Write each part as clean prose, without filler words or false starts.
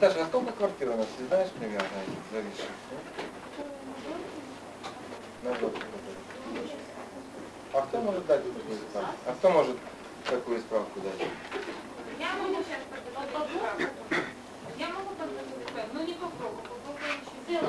Наташа, а сколько квартир у нас, ты знаешь примерно зависших? На год. А кто может дать такую справку? А кто может такую справку дать? Я могу сейчас подготовить. Я могу подготовить, но не по кругу. По кругу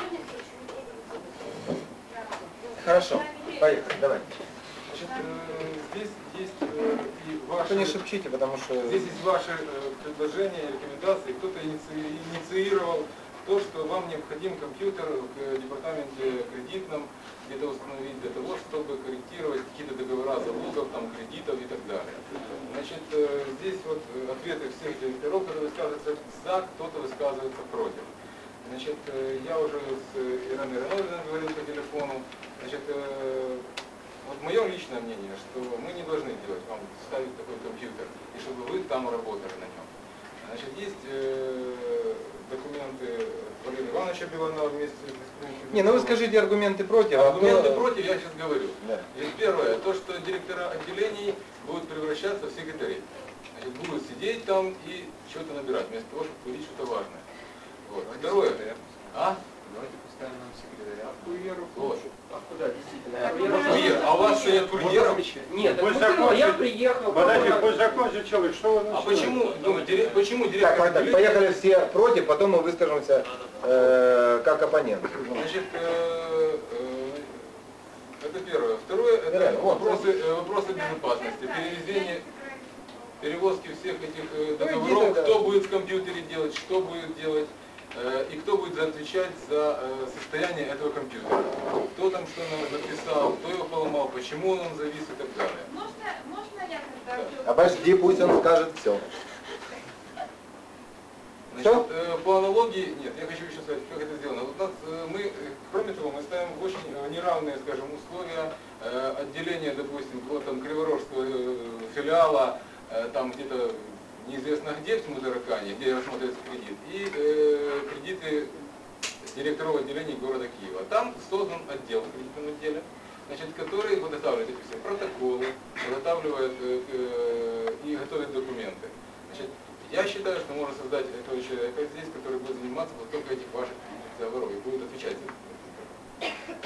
Хорошо, поехали, давай. Значит, здесь есть и ваши... Вы не шепчите, потому что... Здесь есть ваши предложения, рекомендации. Кто-то инициировал то, что вам необходим компьютер в департаменте кредитном, где-то установить для того, чтобы корректировать какие-то договора залогов, там, кредитов и так далее. Значит, здесь вот ответы всех директоров, которые высказываются за, кто-то высказывается против. Значит, я уже с Ираной Ивановной говорил по телефону. Значит, вот мое личное мнение, что мы не должны делать вам ставить такой компьютер, и чтобы вы там работали на нем. Значит, есть документы Валерия Ивановича Беланова вместе с... Не, ну вы скажите аргументы против. Аргументы против я сейчас говорю. Да. Значит, первое, то, что директора отделений будут превращаться в секретарей. Значит, будут сидеть там и что-то набирать, вместо того, чтобы говорить что-то важное. Вот. Второе. А? Давайте поставим нам секретаря. Курьеру Вот. А куда, действительно? Курьер. А у вас стоят курьером? Нет, Пусть так закончит. я приехал. Подожди, пусть закончит человек, что вы А начинаете? почему директор Так, отделения... поехали все против, потом мы выскажемся как оппонент. Значит, это первое. Второе, это вопросы безопасности, перевозки всех этих договоров, кто будет в компьютере делать, что будет делать, и кто будет отвечать за состояние этого компьютера. Кто там что написал, кто его поломал, почему он завис и так далее. Можно я тогда... Обожди, пусть он скажет все. Значит, по аналогии, нет, я хочу еще сказать, как это сделано. Вот у нас, мы, кроме того, мы ставим очень неравные, скажем, условия отделения, допустим, вот там Криворожского филиала, там где-то неизвестно где, в Тимутаракане, где рассматривается кредит, и кредиты директоров отделений города Киева. Там создан отдел в кредитном отделе, значит, который подготавливает эти все протоколы, подготавливает и готовит документы. Значит, я считаю, что можно создать этого человека здесь, который будет заниматься вот только этих ваших договоров и будет отвечать за это.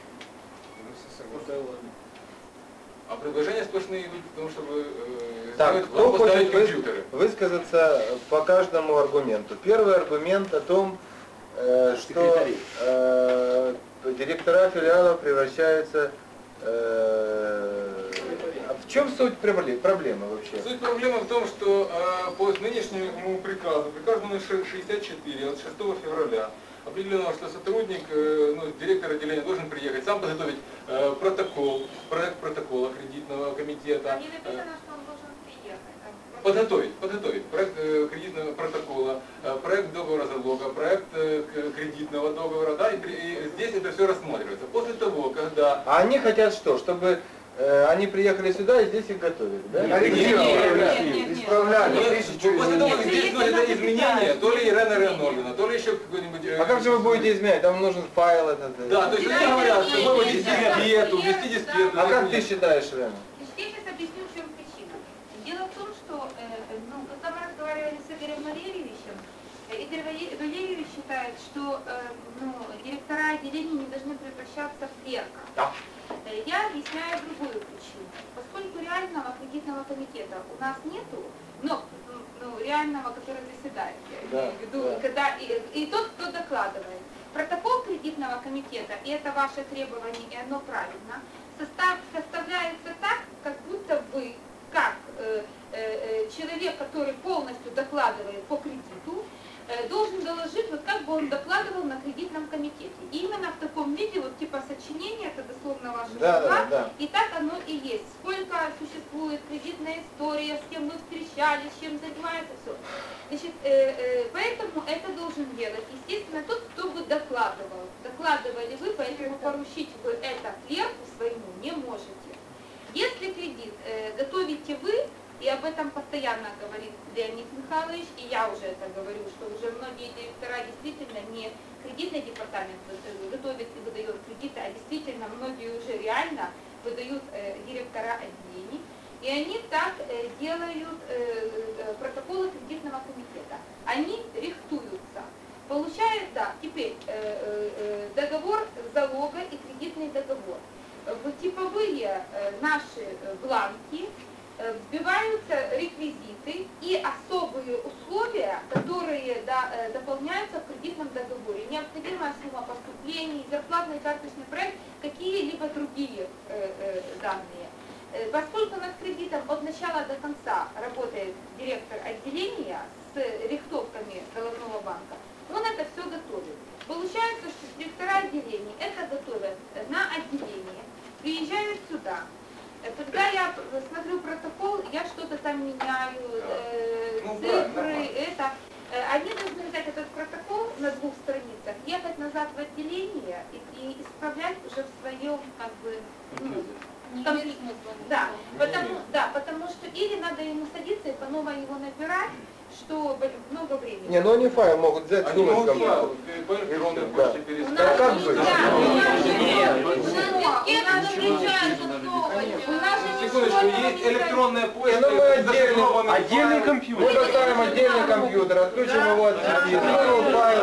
А предложения сплошные идут к тому, чтобы Так, кто хочет компьютеры. высказаться по каждому аргументу? Первый аргумент о том, что директора филиалов превращаются... В чем суть проблемы вообще? Суть проблемы в том, что по нынешнему приказу номер 64 от 6 февраля, определено, что сотрудник, директор отделения должен приехать, сам подготовить проект протокола кредитного комитета. Не написано, что он должен приехать. Подготовить проект кредитного протокола, проект договора залога, проект кредитного договора, да, и здесь это все рассматривается. После того, когда... А они хотят что? Чтобы они приехали сюда и здесь их готовили, да? Нет. Исправляли. После того, как здесь вносятся изменения, то ли Ирена Реанольевна, то ли еще какой-нибудь... А как же вы будете изменять? Там нужен файл этот. Да, то есть они говорят, что вы ввести дискету. А как ты считаешь, Лена? Я сейчас объясню, в чем причина. Дело в том, что когда мы разговаривали с Игорем Валерьевичем, Игорь Валерьевич считает, что директора отделений не должны превращаться в клерков. Да. Я объясняю другую причину. Поскольку реального кредитного комитета у нас нету, реального, который заседает, я имею в виду, когда и тот, кто докладывает. Протокол кредитного комитета, и это ваше требование, и оно правильно, составляется так, как будто вы, как человек, который полностью докладывает по кредиту, должен доложить, вот как бы он докладывал на кредитном комитете. И именно в таком виде, вот типа сочинения, это дословно ваши слова, да. и так оно и есть. Сколько существует кредитная история, с кем вы встречались, чем занимается, все. Значит, поэтому это должен делать, естественно, тот, кто бы докладывал. Докладывали вы, поэтому поручить вы это клерку своему не можете. Если кредит готовите вы, и об этом постоянно говорит Леонид Михайлович, и я уже это говорю, что уже многие директора действительно не кредитный департамент готовит и выдает кредиты, а действительно многие уже реально выдают директора отделений. И они так делают протоколы кредитного комитета. Они рихтуют Теперь договор залога и кредитный договор. В типовые наши бланки вбиваются реквизиты и особые условия, которые дополняются в кредитном договоре. Необходимая сумма поступлений, зарплатный карточный проект, какие-либо другие данные. Поскольку над кредитом от начала до конца работает директор отделения с рихтовками головного банка, он это все готовит. Получается, что директора отделений это готовят на отделение, приезжают сюда. Когда я смотрю протокол, я что-то там меняю, цифры, это. Они должны взять этот протокол на 2 страницах, ехать назад в отделение и исправлять уже в своем, как бы, потому что или надо ему садиться и по новой его набирать, что много времени. Не, ну они файл могут взять, Они могут компьютер. по электронной почте переслать. Да как же? Секундочку, есть электронная почта, Ну, мы Отдельный компьютер. Мы доставим отдельный компьютер, отключим его от сети, скинул файл.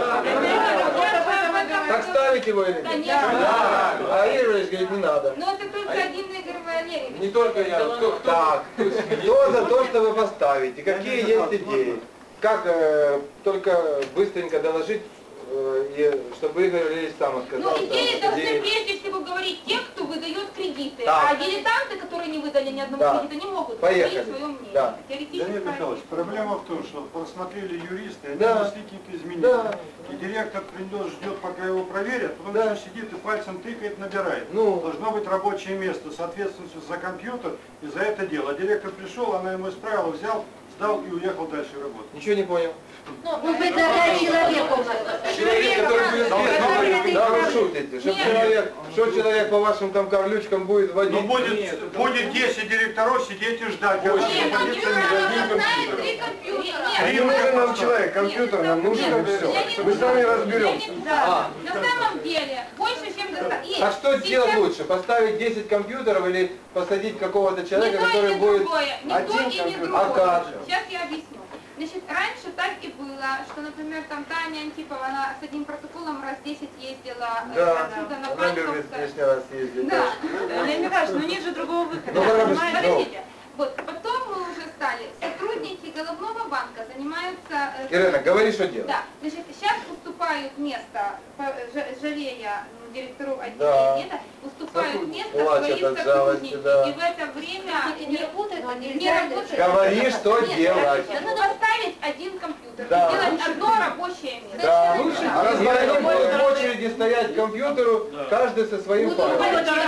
Так ставить его или нет? Конечно. А Ира говорит, не надо. Но это только один Игорь Валерьевич. Не только я, кто Так, кто за то, что вы поставите? Какие есть идеи? Как только быстренько доложить, чтобы Игорь Валерьевич сам отказался. Ну, идеи от должны идеи. прежде всего говорить те, кто выдает кредиты. Так. А дилетанты, которые не выдали ни одного Да. кредита, не могут Поехали. говорить свое мнение. Да. Теоретически Данил Михайлович, правильно. проблема в том, что просмотрели юристы, они Да. внесли какие-то изменения. Да. И директор придет, ждет, пока его проверят, потом Да. еще сидит и пальцем тыкает, набирает. Ну. Должно быть рабочее место с ответственностью за компьютер и за это дело. А директор пришел, она ему исправила, взял, сдал и уехал дальше работать. Ничего не понял. Ну, вы тогда человек у нас. человек, который будет Да вы шутите, что человек по вашим там карлючкам будет водить. Ну будет 10 директоров сидеть и ждать. как Нет, полиция компьютер не она будет. знает 3 компьютера. Не нужен нам человек, компьютер нам нужен и все. Мы сами разберемся. На самом деле, больше, чем достаточно. А что сделать лучше? Поставить 10 компьютеров или посадить какого-то человека, который будет не то и не компьютер? другое. А как же? Сейчас я объясню. Значит, раньше так и было, что, например, там Таня Антипова, она с одним протоколом раз 10 ездила Да, отсюда на она любит Панковское. лишний раз ездить. Да. Леонид Михайлович, ну нет же другого выхода. Ну, хорошо. Подождите. Вот, потом мы уже стали, сотрудники головного банка занимаются... Ирина, говори, что делать. Да, значит, сейчас уступают место, жалея директоров Да. отделения, уступают место Плачет своим от жалости, сотрудникам. да. И в это время Не работает, а не нельзя. работает. Говори, что Нет, делать. надо поставить один компьютер, Да. сделать одно рабочее место. Да. А разгонять в очереди стоять к компьютеру, каждый со своим файлом.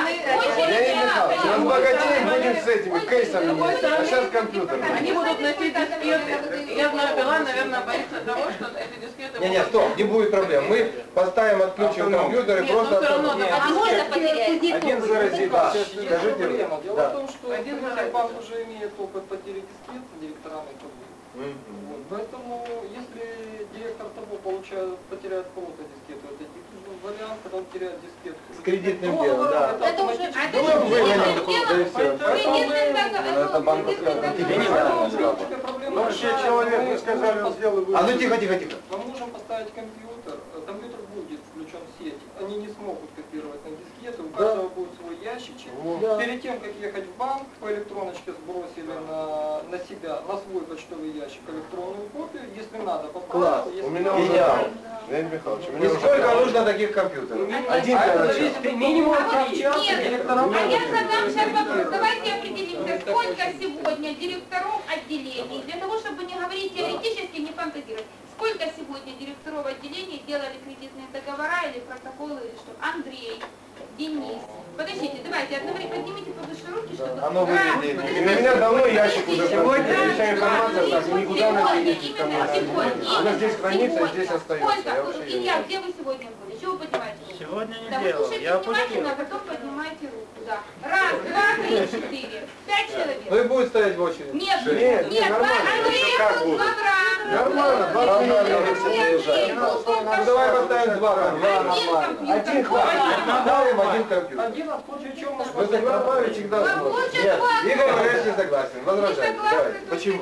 Разбогатей будем с этими кейсами ездить, а сейчас компьютер. Они будут носить дискеты. Я знаю, Билайн, наверное, боится того, что эти дискеты Не, стоп, не будет проблем. Мы поставим, отключим компьютер и Нет, ну просто... все равно, автономно. а можно потерять? Один заразит. Да. Скажите мне. Проблема. Дело Да. в том, что банк уже имеет опыт потери дискет директорами ТАБУ. Вот. Поэтому, если директор ТАБУ потеряет кого-то дискету, это единственный вариант, когда он теряет дискету. С кредитным делом, да. Это уже... Ну, мы выгоним такого, да и все. Это банковская Ну, вообще человек, вы сказали, он сделал... А ну тихо. Мы можем поставить компьютер, компьютер будет включен в сеть, они не смогут копировать на дискеты, у каждого будет свой ящичек. Да. Перед тем, как ехать в банк, по электроночке сбросили на себя, на свой почтовый ящик электронную копию, если надо, Класс. поправил, если У меня надо, уже... Леонид Михайлович, и сколько нужно таких компьютеров? Один это для зависит начала. минимум А вот 3 часа нет, директорам. а я задам сейчас вопрос. Давайте определимся, сколько сегодня директоров отделений, для того, чтобы не говорить теоретически, не фантазировать, сколько сегодня директоров отделений делали кредитные договора или протоколы, или что? Андрей, Денис. Подождите, давайте, одновременно поднимите повыше руки, чтобы... А ну выведи. Подождите. И на меня давно ящик уже Сегодня, прошел. Вся информация так, никуда она не едет. сегодня, Она здесь хранится, и здесь остается. Сколько? Я вообще её не Илья, знаю. где вы сегодня были? Чего вы поднимаете руку? Сегодня Да, вы слушайте внимательно, а потом поднимайте руку, да. Раз, два, три, 4, 5 человек. Ну и будет стоять в очереди. Нет, Нет, нет, нормально. Андрей, Как тут будет? квадрат. Нормально, 20 минут. Ну давай поставим два компьютера. Один хватит. Ставим один компьютер. Один, а в случае чего можно Вы добавить всегда сможете. Нет, Игорь Валерьевич не согласен. Возражайте. Давай. Почему?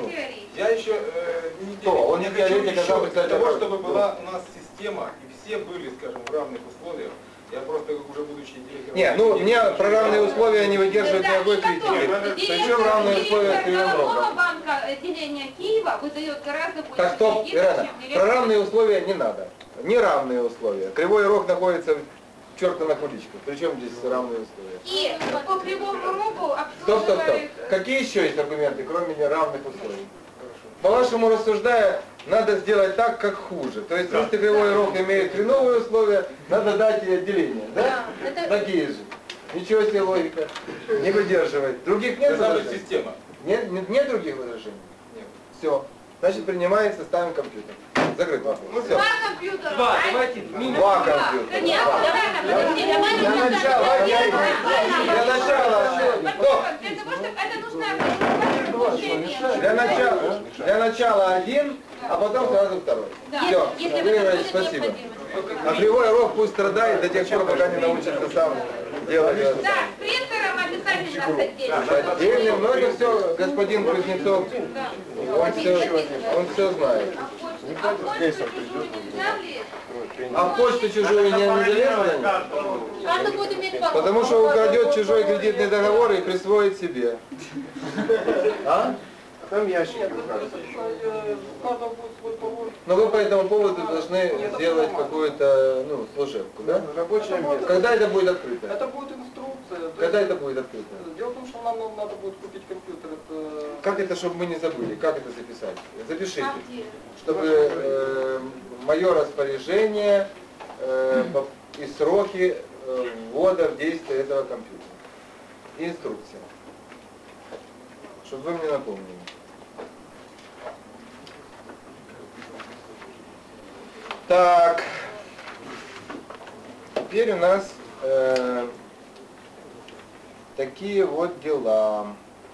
Я еще не Кто? Он не хочу теоретик, а еще сам для представитель того, работы. чтобы была у нас система, и все были, скажем, в равных условиях. Я просто, как уже будучи директором... Не, ну мне про равные условия не выдерживают Да, никакой и потом, критики. Причем равные условия с Кривым Головного Рогом. банка отделения Киева выдает гораздо больше Так, стоп, кредитов, Ирена, чем про директор. равные условия не надо. Неравные условия. Кривой Рог находится черта на куличках. Причем здесь равные условия? И по Кривому Рогу Стоп, стоп, стоп. обслуживает... Какие еще есть аргументы, кроме неравных условий? По-вашему рассуждая, надо сделать так, как хуже. То есть, если Кривой Рог имеет хреновые условия, надо дать ей отделение. Да? Такие же. Ничего себе логика. Не выдерживает. Других нет Должна быть возражений? система. Нет других возражений? Нет. Все. Значит, принимается, ставим компьютер. Закрыт вопрос. Все. Два компьютера. Два, а? давайте. Два компьютера. Нет, подожди, давай Для начала, для начала, Для того, чтобы это нужно организовать для начала один, а потом сразу второй. Все, выиграли, спасибо. А Кривой Рог пусть страдает до тех пор, пока не научится сам делать это. Да, с принтером обязательно отдельно. Отдельно, но это все господин Кузнецов, он все знает. А почту чужую нельзя влезть? А в почту чужую не залезли? Каждый будет иметь Потому что украдет чужой кредитный договор и присвоит себе. А? Там ящики Нет, указаны. у каждого будет свой пароль. Но вы по этому поводу должны сделать какую-то, служебку, да? Рабочее место. Когда это будет открыто? Это будет инструкция. То Когда есть, это будет открыто? Дело в том, что нам надо будет купить компьютер. Это... Как это, чтобы мы не забыли? Как это записать? Запишите. А где? Чтобы мое распоряжение и сроки ввода в действие этого компьютера. И инструкция. Чтобы вы мне напомнили. Так. Теперь у нас такие вот дела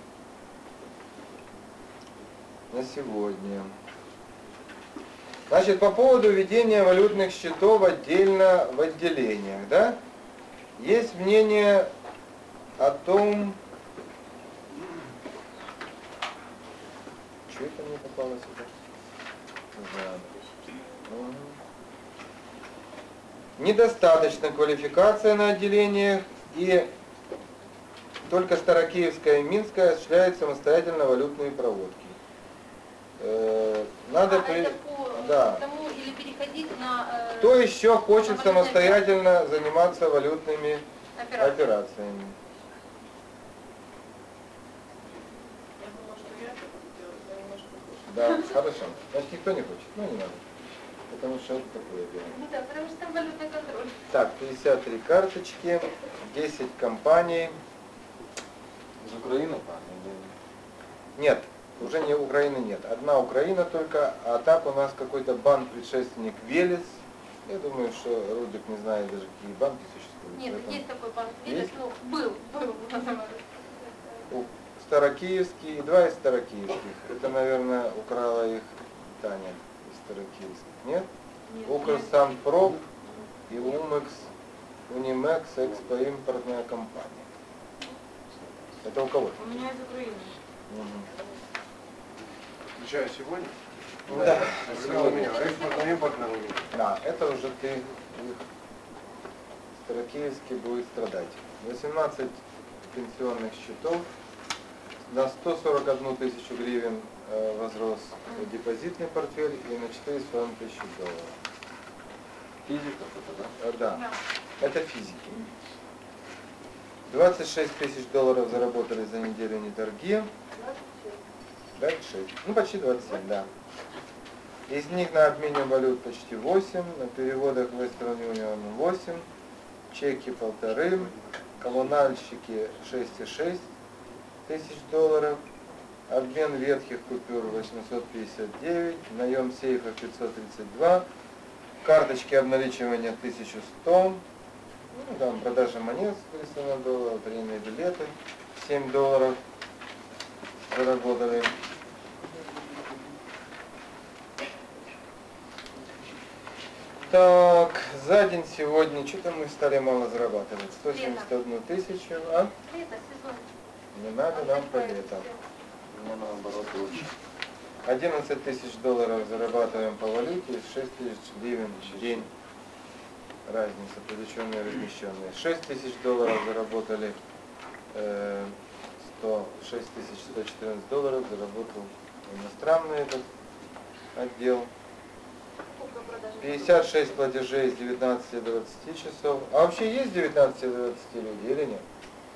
на сегодня. Значит, по поводу введения валютных счетов отдельно в отделениях, да? Есть мнение о том, что это мне попалось сюда? Недостаточно квалификация на отделениях, и только Старокиевская и Минская осуществляют самостоятельно валютные проводки. Надо Это по да. тому или переходить на Кто еще хочет на самостоятельно заниматься валютными операцию. операциями? Я думала, что я это буду делать, но немножко хуже. Да, хорошо. Значит, никто не хочет. Ну, не надо. Потому что это такое дело. Ну да, потому что там валютный контроль. Так, 53 карточки, 10 компаний. Из Украины? Нет, уже не Украины нет. Одна Украина только, а так у нас какой-то банк-предшественник Велес. Я думаю, что Рудик не знает даже, какие банки существуют. Нет, Поэтому есть такой банк Есть? Велес, ну, был. Старокиевский и два из Старокиевских. Это, наверное, украла их Таня из Старокиевских. Нет? Укрсанпром и Умекс, Унимекс, экспоимпортная компания. Это у кого? У меня из Украины. Включаю сегодня. Да. У меня экспортно-импортная логика. Да, это уже ты их Старокиевский будет страдать. 18 пенсионных счетов, на 141 тысячу гривен возрос депозитный портфель и на 4,5 тысячи долларов. Физика это, да? Да, это физики. 26 тысяч долларов заработали за неделю не торги. 26. Ну почти 27, да. Из них на обмене валют почти 8, на переводах в Western Union 8, чеки 1,5, коммунальщики 6,6 тысяч долларов, обмен ветхих купюр 859, наем сейфа 532, карточки обналичивания 1100, ну, там продажа монет с $300, лотерейные билеты 7 долларов заработали. Так, за день сегодня, что-то мы стали мало зарабатывать. 171 тысячу, а? Лето, сезон. Не надо нам по летам. У меня наоборот лучше. 11 тысяч долларов зарабатываем по валюте, 6 тысяч гривен в день. Разница, привлеченные и размещенные. 6 тысяч долларов заработали, 6 тысяч 114 долларов заработал иностранный этот отдел. 56 платежей с 19 до 20 часов. А вообще есть 19 до 20 люди или нет?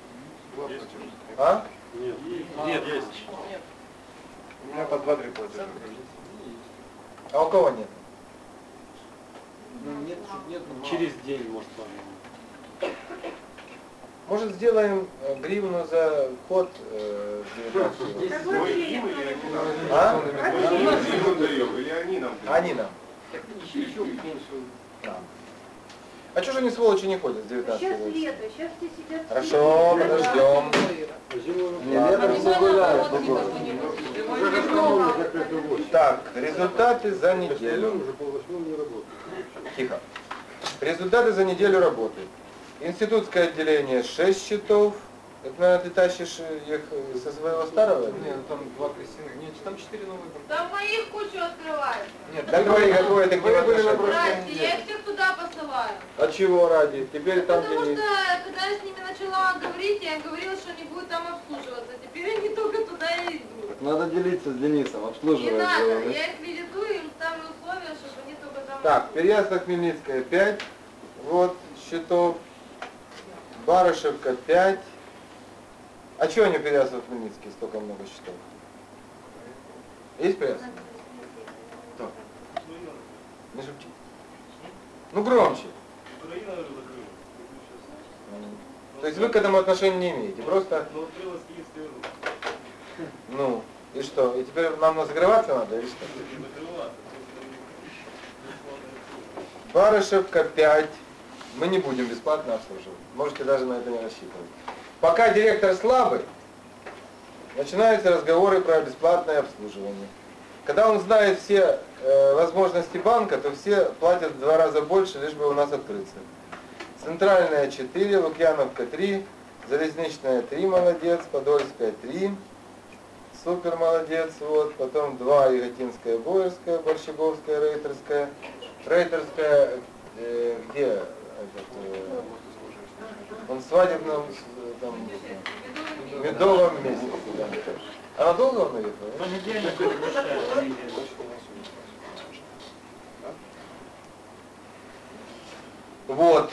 А? Нет, есть. У меня по 2-3 платежа. А у кого нет? Нет, Через день, может, по Может, сделаем гривну за вход 19 А? Или они нам? Они нам. Да. А что же они сволочи не ходят с 19 Сейчас до 20? лето, сейчас все сидят. Хорошо, подождем. летом все гуляют по городу. Так, результаты за неделю. Тихо. Результаты за неделю работы. Институтское отделение 6 счетов. Это, наверное, ты тащишь их со своего старого? Нет, ну там 2 крестяных. Нет, там 4 новые. Там моих кучу открывают. Нет, Да какое это к ним отношение? Здрасте, я их всех туда посылаю. А чего ради? Теперь там Потому где что, когда я с ними начала говорить, я им говорила, что они будут там обслуживаться. Теперь они только туда и идут. Надо делиться с Денисом, Не обслуживать. надо, его. я их визитую, им ставлю условия, чтобы они только там... Так, Переяслав-Хмельницкая 5. Вот счетов. Барышевка 5. А чего они Переяслав-Хмельницкий столько много счетов? Есть Переяслав? Кто? Не шепчи. Ну громче. То есть вы к этому отношения не имеете, просто... Ну, и что? И теперь нам закрываться надо, или что? Барышевка 5. Мы не будем бесплатно обслуживать. Можете даже на это не рассчитывать. Пока директор слабый, начинаются разговоры про бесплатное обслуживание. Когда он знает все возможности банка, то все платят в 2 раза больше, лишь бы у нас открыться. Центральная 4, Лукьяновка 3, Залезничная 3, молодец, Подольская 3, супер молодец, вот, потом 2, Яготинская, Боярская, Борщеговская, Рейтерская. Рейтерская, где этот, он в свадебном, там, медовом месяце. Да. Она долго он уехала? Вот.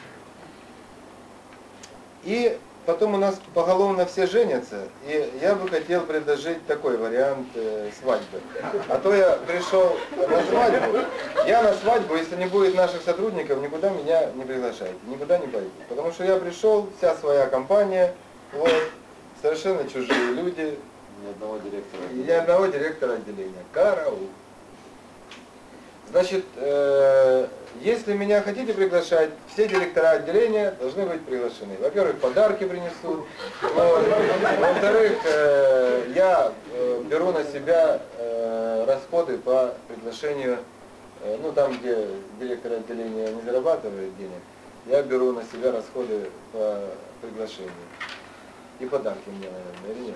И потом у нас поголовно все женятся, и я бы хотел предложить такой вариант свадьбы. А то я пришел на свадьбу, я на свадьбу, если не будет наших сотрудников, никуда меня не приглашайте, никуда не пойду. Потому что я пришел, вся своя компания, вот, совершенно чужие люди. Ни одного директора. И ни одного директора отделения. Караул. Значит, если меня хотите приглашать, все директора отделения должны быть приглашены. Во-первых, подарки принесут. Вот. Во-вторых, я беру на себя расходы по приглашению, ну там, где директор отделения не зарабатывает денег, я беру на себя расходы по приглашению. И подарки мне, наверное, или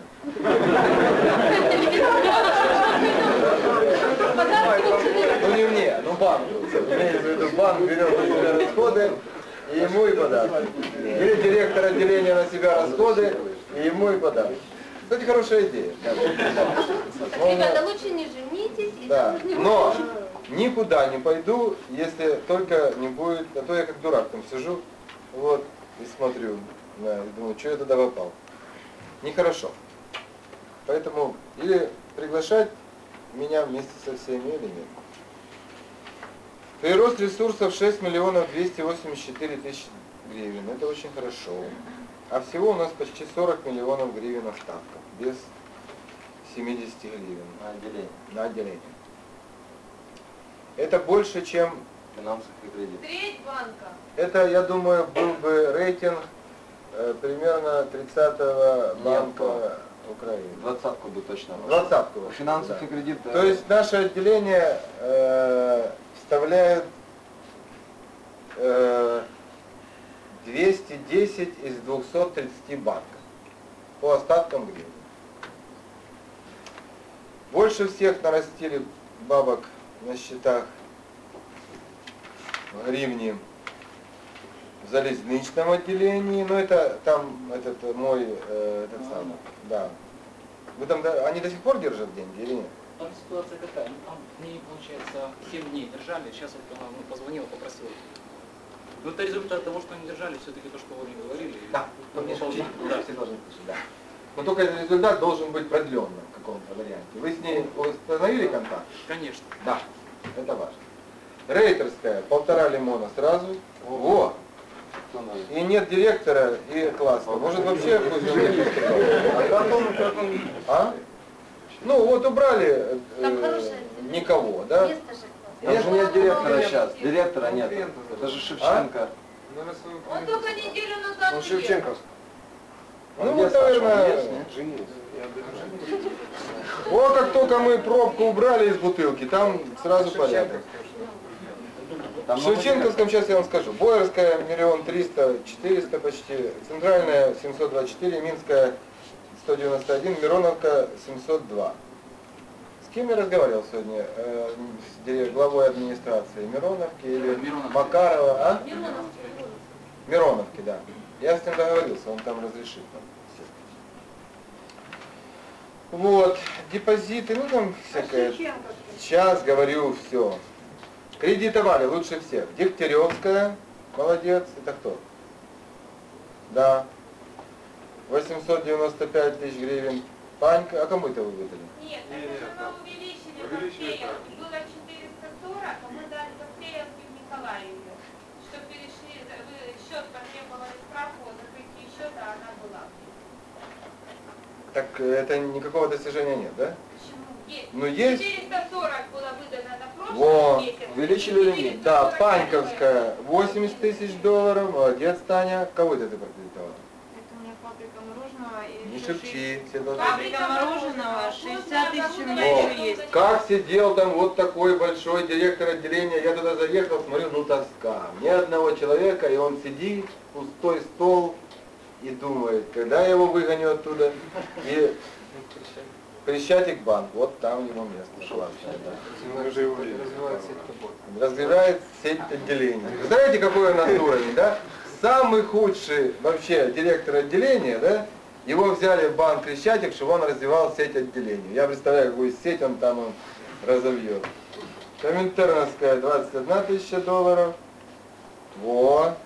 нет? Ну не мне, ну банку. Имеется в виду, банк берет на себя расходы, и ему и подарки. Или директор отделения на себя расходы, и ему и подарки. Кстати, хорошая идея. Ребята, лучше не женитесь. И Да, замуж не но выходите. никуда не пойду, если только не будет, а то я как дурак там сижу, вот, и смотрю, да, и думаю, что я туда попал. Нехорошо. Поэтому или приглашать меня вместе со всеми, или нет. Прирост ресурсов 6 миллионов 284 тысячи гривен. Это очень хорошо. А всего у нас почти 40 миллионов гривен остатков. Без 70 гривен. На отделение. На отделение. Это больше, чем... Финансовый кредит. Треть банка. Это, я думаю, был бы рейтинг примерно 30-го банка Украины. 20-ку бы точно. 20-го. Финансовый Да. кредит. То есть наше отделение вставляет 210 из 230 банков по остаткам гривен. Больше всех нарастили бабок на счетах в гривне в залезничном отделении, но это там этот мой этот самый, да. Вы там, они до сих пор держат деньги или нет? Там ситуация какая? Ну, там они, получается, 7 дней держали, сейчас вот она позвонила, попросила. Ну, это результат того, что они держали, все-таки то, что вы мне говорили. Да, Ну, конечно, да. все должны слышать, да. Но только этот результат должен быть продленным в каком-то варианте. Вы с ней установили контакт? Конечно. Да, это важно. Рейтерская, 1,5 лимона сразу. Во! И нет директора и класса. Может вообще пусть он не поступает? А? Ну вот убрали Там хорошее никого, да? место же. Там же нет директора сейчас. Директора нет. Это же Шевченко. Он только неделю назад Он уехал. Шевченковский. Ну вот, наверное, о, как только мы пробку убрали из бутылки, там сразу порядок. В Шевченковском сейчас я вам скажу. Боярская 1 300 400 почти, Центральная 724, Минская 191, Мироновка 702. С кем я разговаривал сегодня? С главой администрации Мироновки или Макарова? А? Мироновки, да. Я с ним договорился, он там разрешит. Вот, депозиты, ну там всякое. Сейчас говорю все. Кредитовали лучше всех. Дегтяревская, молодец, это кто? Да. 895 тысяч гривен. Панька, а кому это вы выдали? Нет, это же мы увеличили Бактериевку. Было 440, а мы дали Бактериевку в Николаеве. Что перешли, вы счет потребовали справку о закрытии счета, она была. Так это никакого достижения нет, да? Почему? Есть. Ну есть. 440 было выдано на прошлый Во, месяц. увеличили лимит. Да, Паньковская 80 тысяч долларов, молодец, Таня. Кого это ты прокредитовала? Это у меня фабрика мороженого и Не шепчи, все должны. Фабрика мороженого, 60 тысяч у меня О, еще есть. как сидел там вот такой большой директор отделения, я туда заехал, смотрю, ну тоска. Ни одного человека, и он сидит, пустой стол, и думает, когда я его выгоню оттуда, и Крещатик банк, вот там его место. Развивает сеть отделений. Вы знаете, какой у нас уровень, да? Самый худший вообще директор отделения, да? Его взяли в банк Крещатик, чтобы он развивал сеть отделений. Я представляю, какую сеть он там разовьет. Коминтерновская 21 тысяча долларов. Во.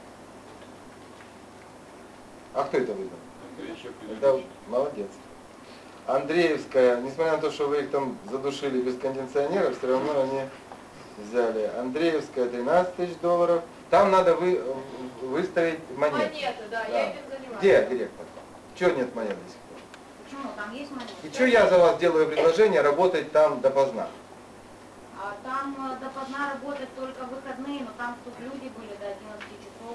А кто это выдал? Это молодец. Андреевская, несмотря на то, что вы их там задушили без кондиционеров, все равно они взяли. Андреевская 13 тысяч долларов. Там надо выставить монеты. Монеты, да, я этим занимаюсь. Где директор? Чего нет монет до сих пор? Почему? Там есть монеты. И что я за вас делаю предложение работать там допоздна? А там допоздна работать только в выходные, но там тут люди были до 11 часов.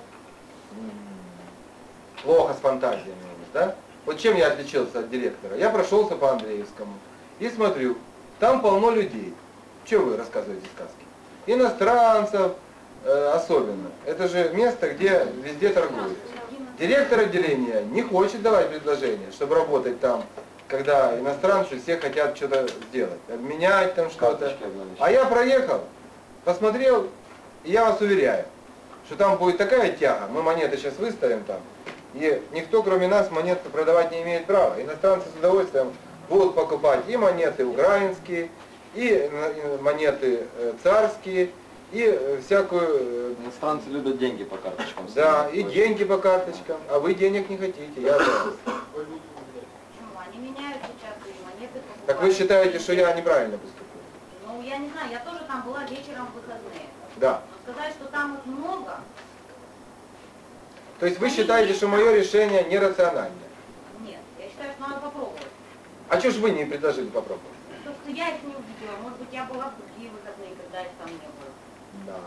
Плохо с фантазиями у вас, да? Вот чем я отличился от директора? Я прошелся по Андреевскому и смотрю, там полно людей. Что вы рассказываете сказки? Иностранцев особенно. Это же место, где везде торгуют. Директор отделения не хочет давать предложение, чтобы работать там, когда иностранцы все хотят что-то сделать, обменять там что-то. А я проехал, посмотрел, и я вас уверяю, что там будет такая тяга, мы монеты сейчас выставим там, и никто кроме нас монет продавать не имеет права. Иностранцы с удовольствием будут покупать и монеты украинские, и монеты царские, и всякую... Иностранцы любят деньги по карточкам. Да, и деньги по карточкам, а вы денег не хотите, я за вас. Почему? Они меняют сейчас и монеты покупают. Так вы считаете, что я неправильно поступил? Ну, я не знаю, я тоже там была вечером в выходные. Да. Но сказать, что там их много, То есть вы считаете, что мое решение нерациональное? нет. Я считаю, что надо попробовать. А что ж вы не предложили попробовать? Потому что я их не увидела. Может быть, я была в другие выходные, когда их там не было. Да.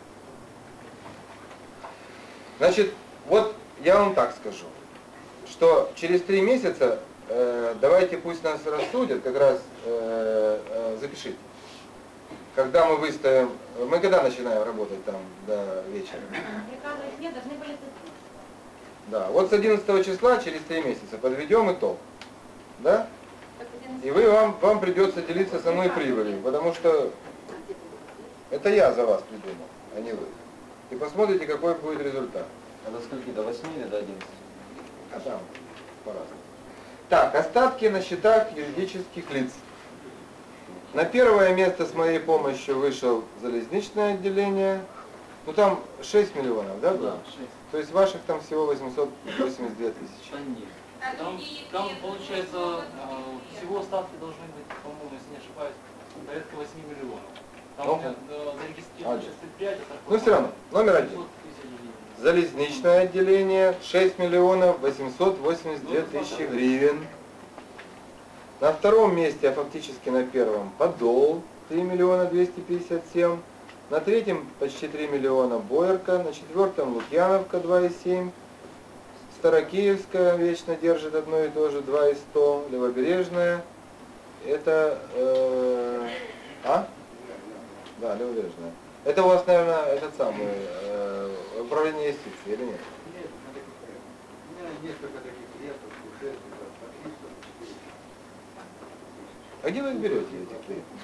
Значит, вот я вам так скажу, что через 3 месяца давайте пусть нас рассудят, как раз запишите. Когда мы выставим, мы когда начинаем работать там до вечера? Мне кажется, их нет, должны были с 11. Да, вот с 11 числа через 3 месяца подведем итог. Да? Так 11 И вам придется делиться со мной прибылью, потому что это я за вас придумал, а не вы. И посмотрите, какой будет результат. А до скольки? До 8 или до 11? А там по-разному. Так, остатки на счетах юридических лиц. На первое место с моей помощью вышел залезничное отделение. Ну там 6 миллионов, да, было? Да, 6. То есть ваших там всего 882 тысячи. Да нет. Там получается, всего ставки должны быть, по-моему, если не ошибаюсь, порядка 8 миллионов. Там Ну, у меня зарегистрировано сейчас предприятие. Ну все равно, номер один. 500 тысяч гривен. Залезничное отделение 6 миллионов 882 тысячи гривен. На втором месте, а фактически на первом, Подол 3 миллиона 257. На третьем почти 3 миллиона Боярка. На четвертом Лукьяновка 2,7. Старокиевская вечно держит одно и то же 2,100. Левобережная. Это... Да, Левобережная. Это у вас, наверное, этот самый управление юстиции, или нет? Нет, у меня несколько таких клиентов, путешествий, таксистов. А где вы их берете, этих клиентов?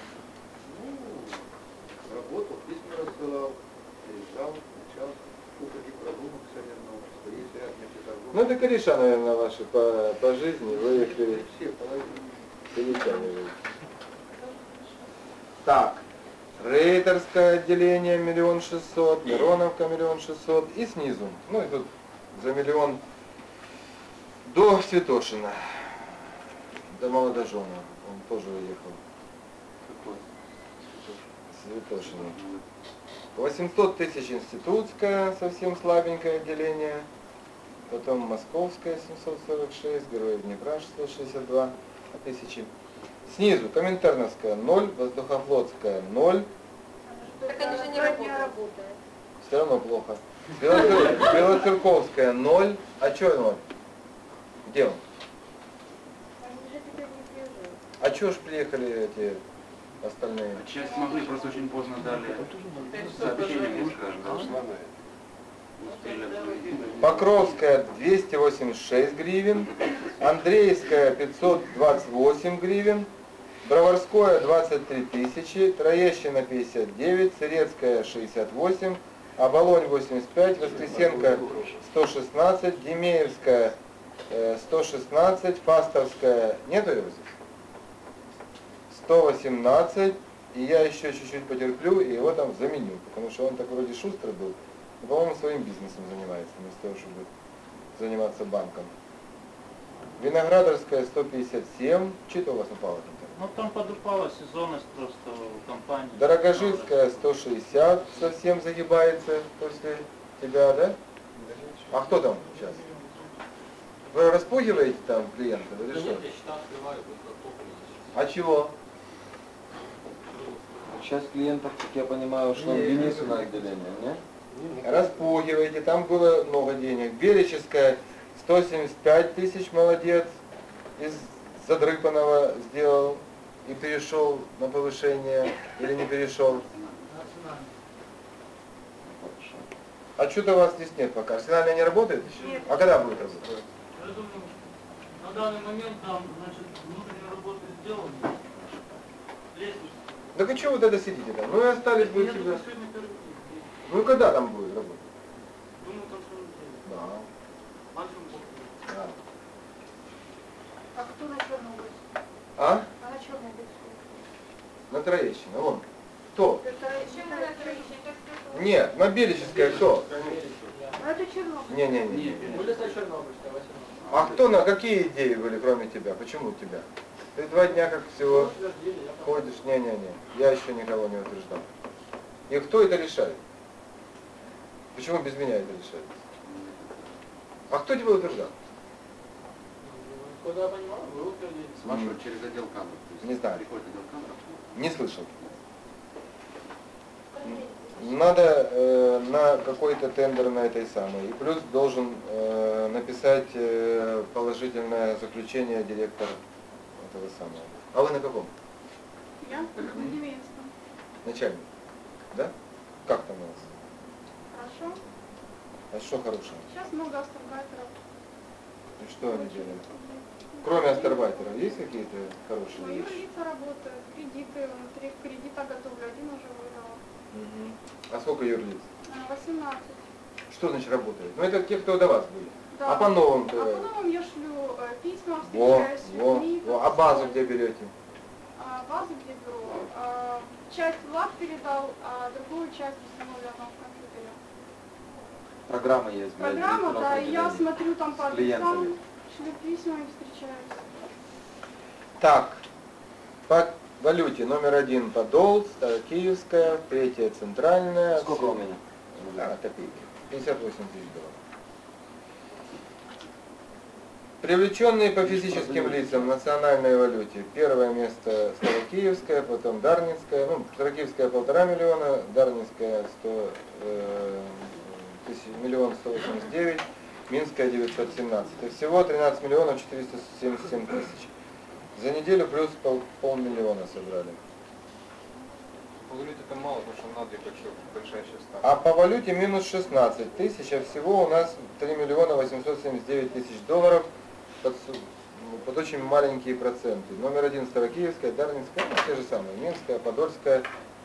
Ну, работал, письма рассылал, приезжал, встречал, сколько продумок современного общества, есть ряд нефтеторгов. Ну, это кореша, наверное, ваши по жизни, вы их Все половины. перетягиваете. Так, Рейтерское отделение 1 600 000, Мироновка 1 600 000 и снизу, ну и тут за миллион до Святошина, до Молодожена, он тоже уехал. Святошина. 800 тысяч институтское, совсем слабенькое отделение, потом Московское 746, Героев Днепра 662 тысячи. Снизу Коминтерновская 0, Воздухофлотская 0. Так они же не работают. Все равно плохо. Белоцерковская 0. А что 0? Где он? А чего ж приехали эти остальные? Часть могли, просто очень поздно дали сообщение, немножко Покровская 286 гривен, Андреевская 528 гривен, Броварское 23 тысячи, Троещина 59, Сырецкая 68, Оболонь 85, Воскресенка 116, Демеевская 116, Фастовская, нету его здесь? 118, и я еще чуть-чуть потерплю и его там заменю, потому что он так вроде шустрый был, но, по-моему, своим бизнесом занимается, вместо того, чтобы заниматься банком. Виноградарская 157, что-то у вас упало там? Ну там подупала сезонность просто у компании. Дорогожильская 160, совсем загибается после тебя, да? А кто там сейчас? Вы распугиваете там клиентов или что? А чего? Часть клиентов, как я понимаю, что он Денису на отделение, не? Распугиваете, там было много денег. Береческая 175 тысяч, молодец, из задрыпанного сделал и перешел на повышение или не перешел. А что-то у вас здесь нет пока. Арсенальная не работает еще? Нет. А когда будет работать? Я думаю, на данный момент там, значит, внутренняя работа сделана. Лестница. Так и что вы тогда сидите там? Ну и остались бы у Я тебя. думаю, сегодня первый день. Ну и когда там будет работать? Думаю, там что неделю. Да. Максимум полгода. Да. А кто на черном будет? А? А на черном будет? На Троещине, вон. Кто? Чем она отличается? Нет, на Береческая кто? А это Чернобыль. Не-не-не. Улица Чернобыльская, 18. А кто на какие идеи были, кроме тебя? Почему тебя? Ты 2 дня как всего ходишь. Не-не-не. Я еще никого не утверждал. И кто это решает? Почему без меня это решает? А кто тебя утверждал? Куда я понимаю, вы утвердили. Спрашивают через отдел кадров. То есть Не знаю. Приходит отдел кадров. Не слышал. Надо на какой-то тендер на этой самой. И плюс должен написать положительное заключение директор этого самого. А вы на каком? Я на немецком. Начальник. Да? Как там у вас? Хорошо. А что хорошего? Сейчас много гастарбайтеров. И что они делают? Кроме астарбайтеров, есть какие-то хорошие Ну, вещи? юрлица работают, кредиты, внутри кредита готовлю, один уже выиграла. Мгм. А сколько юрлиц? 18. Что значит работает? Ну это те, кто до вас были. Да. А по новым А по новым я шлю письма, Во, встречаюсь с во, людьми. во. А базу где берете? Базу где беру? Часть Влад передал, а другую часть установлена в компьютере. Программа есть для Программа, директоров да, и я отделений. смотрю там по С клиентами. адресам, шлю письма и встречаюсь. Так, по валюте номер 1 Подол, Киевская, 3 центральная. Сколько у меня? Копейки. 58 тысяч долларов. Привлеченные по физическим лицам в национальной валюте. Первое место Старокиевская, потом Дарницкая. Ну, Старокиевская 1,5 миллиона, Дарницкая 1 189, Минская 917. И всего 13 миллионов 477 тысяч. За неделю плюс полмиллиона собрали. По валюте это мало, потому что надо большая часть ставка. А по валюте минус 16 тысяч, а всего у нас 3 миллиона 879 тысяч долларов под очень маленькие проценты. Номер 1 Старокиевская, Дарницкая, ну, те же самые, Минская, Подольская.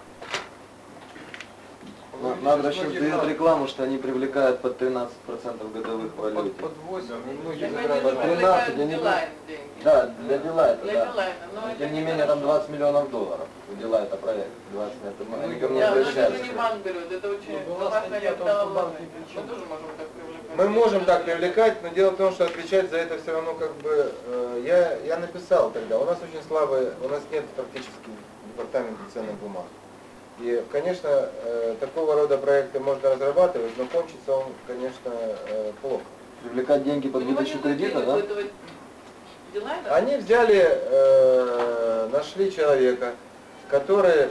Надо еще дают рекламу, что они привлекают под 13% годовых в валюте. Под 8, многие Под зарабатывают. 13, они... Да, для Дилайта, да. Но тем не менее там 20 миллионов долларов. У Дилайта проект. 20 это они ко мне обращаются. Это не банк берет, это очень опасная металлоломка. Мы тоже можем так привлекать. Мы можем так привлекать, но дело в том, что отвечать за это все равно как бы... Я написал тогда, у нас очень слабый, у нас нет практически департамента ценных бумаг. И, конечно, такого рода проекты можно разрабатывать, но кончится он, конечно, плохо. Привлекать деньги под выдачу кредита, да? Они взяли, нашли человека, который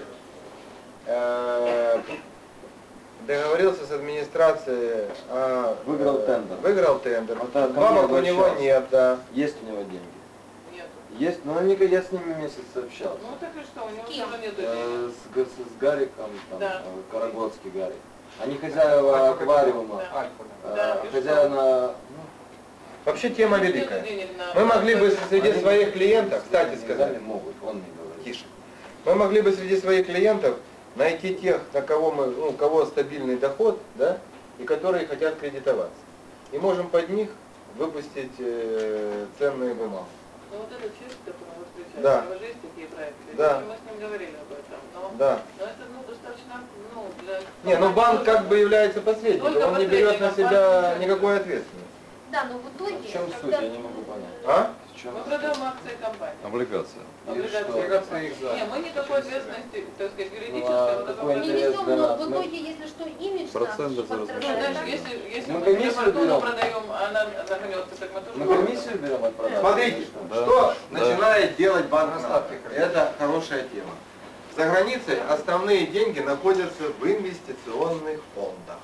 договорился с администрацией, Выиграл тендер. Выиграл тендер. Вот Бабок у него нет, да. Есть у него деньги? Нет. Есть, но я с ними месяц общался. Ну так и что, у него тоже нет денег. С Гариком, там, Да. Карагодский Гарик. Они хозяева аквариума, хозяина... Вообще тема великая. Мы могли бы среди своих клиентов, кстати сказать, могут, он не говорит. тише. Мы могли бы среди своих клиентов найти тех, на кого мы, ну, у кого стабильный доход, да, и которые хотят кредитоваться. И можем под них выпустить ценные бумаги. Ну вот этот чек, который вы встречаете, Да. у него же есть такие проекты. Да. Мы с ним говорили об этом. Да. Но это достаточно, для... Не, ну банк как бы является посредником, Только он не берет на посредником, себя банк не никакой ответственности. Да, но в итоге... В чем суть, я не могу понять. А? В чем Мы продаем акции компании. Облигация. Облигации. их за. Не, мы никакой ответственности, так сказать, Ну, юридической, а вот какой такого Не интерес несем, для но нас? в итоге, если что, имидж Проценты наш за Ну, пострадает. даже если Мы мы комиссию фортуну берем. продаем, а она нагнется, так мы тоже Мы можем. комиссию берем от продажи? Смотрите, Да. что Да. начинает делать банк на ставке. Это хорошая тема. За границей основные деньги находятся в инвестиционных фондах.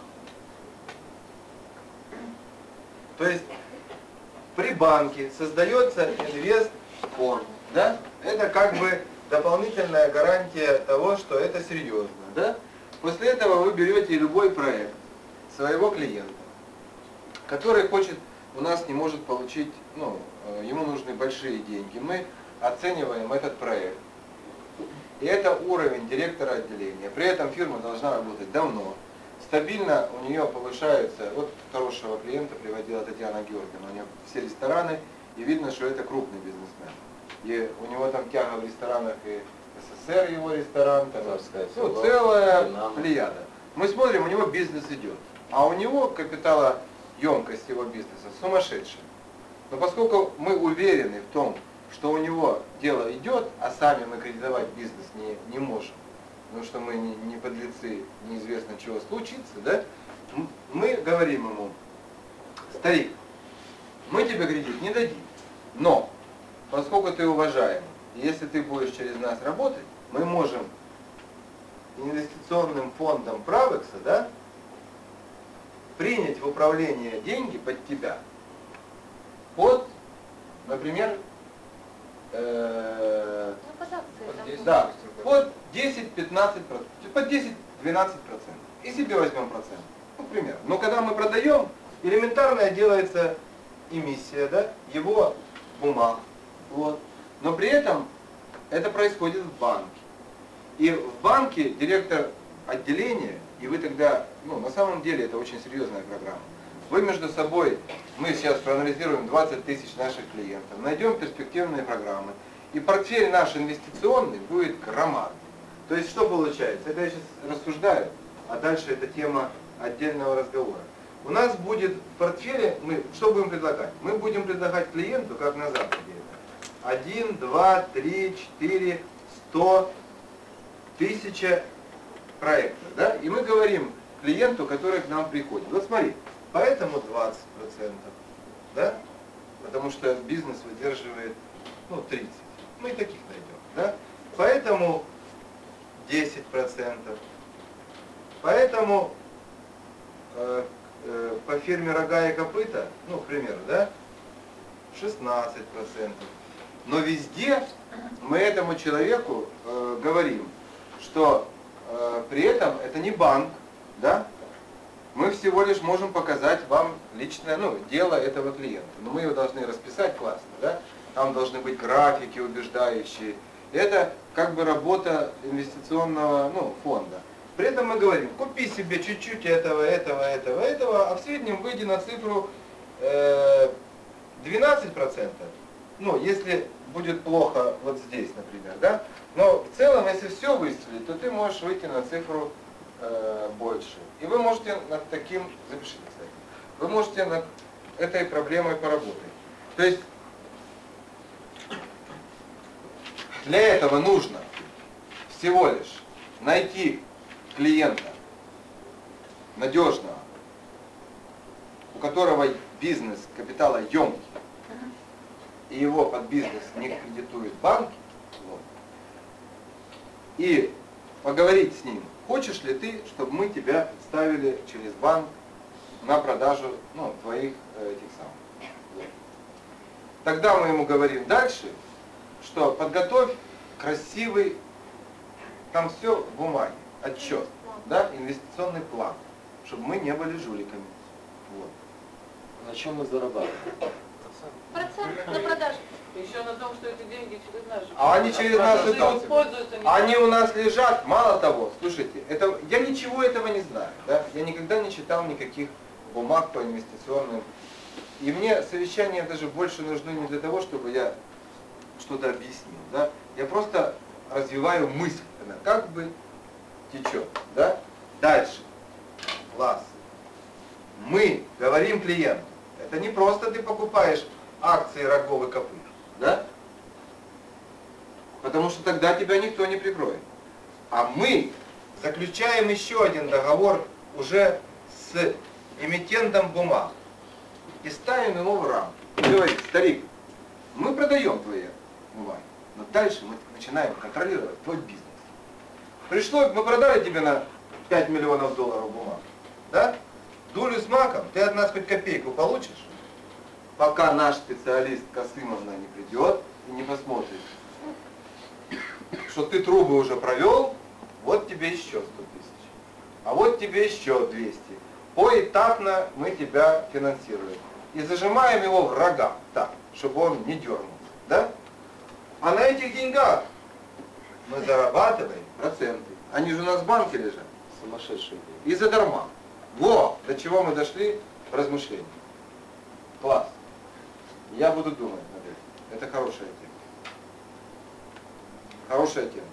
То есть при банке создается инвестфонд, да? Это как бы дополнительная гарантия того, что это серьезно, да? После этого вы берете любой проект своего клиента, который хочет, у нас не может получить, ну, ему нужны большие деньги. Мы оцениваем этот проект. И это уровень директора отделения. При этом фирма должна работать давно. Стабильно у нее повышаются, вот хорошего клиента приводила Татьяна Георгиевна, у нее все рестораны, и видно, что это крупный бизнесмен. И у него там тяга в ресторанах, и СССР его ресторан, там, ну, целая плеяда. Мы смотрим, у него бизнес идет, а у него капиталоемкость его бизнеса сумасшедшая. Но поскольку мы уверены в том, что у него дело идет, а сами мы кредитовать бизнес не можем, потому что мы не подлецы, неизвестно чего случится, да? Мы говорим ему: старик, мы тебе кредит не дадим, но поскольку ты уважаемый, и если ты будешь через нас работать, мы можем инвестиционным фондом Правекса, да, принять в управление деньги под тебя под, например, да, под 10-15%, под 10-12%. И себе возьмем процент. Ну, к примеру. Но когда мы продаем, элементарное делается эмиссия, да, его бумаг. Вот. Но при этом это происходит в банке. И в банке директор отделения, и вы тогда, ну, на самом деле это очень серьезная программа. Вы между собой, мы сейчас проанализируем 20 тысяч наших клиентов, найдем перспективные программы, и портфель наш инвестиционный будет громадный. То есть что получается? Это я сейчас рассуждаю, а дальше это тема отдельного разговора. У нас будет в портфеле, мы что будем предлагать? Мы будем предлагать клиенту, как на Западе, 1, 2, 3, 4, 100, 1000 проектов. Да? И мы говорим клиенту, который к нам приходит. Вот смотри, поэтому 20%, да? Потому что бизнес выдерживает 30%. Мы и таких найдем. Да? Поэтому 10%. Поэтому по фирме Рога и Копыта, к примеру, да, 16%. Но везде мы этому человеку говорим, что при этом это не банк, да? Мы всего лишь можем показать вам личное, дело этого клиента. Но мы его должны расписать классно, да? Там должны быть графики убеждающие. Это как бы работа инвестиционного фонда. При этом мы говорим, купи себе чуть-чуть этого, а в среднем выйди на цифру 12%. Если будет плохо вот здесь, например, да? Но в целом, если все выстрелить, то ты можешь выйти на цифру больше. И вы можете над таким, запишите, кстати, вы можете над этой проблемой поработать. То есть для этого нужно всего лишь найти клиента надежного, у которого бизнес капиталоемкий, и его под бизнес не кредитуют банки, и поговорить с ним, хочешь ли ты, чтобы мы тебя ставили через банк на продажу твоих этих самых. Тогда мы ему говорим дальше, что подготовь красивый, там все в бумаге, отчет, да, инвестиционный план, чтобы мы не были жуликами. Вот. На чем мы зарабатываем? Процент на продаже. Еще на том, что эти деньги через нас же. А они через нас идут. Используются. Они у нас лежат. Мало того, слушайте, я ничего этого не знаю. Да? Я никогда не читал никаких бумаг по инвестиционным. И мне совещания даже больше нужны не для того, чтобы я что-то объяснил. Да? Я просто развиваю мысль. Она как бы течет. Да? Дальше. Класс. Мы говорим клиенту. Это не просто ты покупаешь акции Рогов и Копыт. Да? Потому что тогда тебя никто не прикроет. А мы заключаем еще один договор уже с эмитентом бумаг. И ставим его в рамку. И говорим, старик, мы продаем твои бумаги, но дальше мы начинаем контролировать твой бизнес. Пришло, мы продали тебе на 5 миллионов долларов бумаг. Да? Долю с маком, ты от нас хоть копейку получишь? Пока наш специалист Касымовна не придет и не посмотрит, что ты трубы уже провел, вот тебе еще 100 тысяч. А вот тебе еще 200. Поэтапно мы тебя финансируем. И зажимаем его в рога, так, чтобы он не дернулся. Да? А на этих деньгах мы зарабатываем проценты. Они же у нас в банке лежат. Сумасшедшие. И задарма. Во! До чего мы дошли в размышлении. Класс. Я буду думать над этим. Это хорошая тема. Хорошая тема.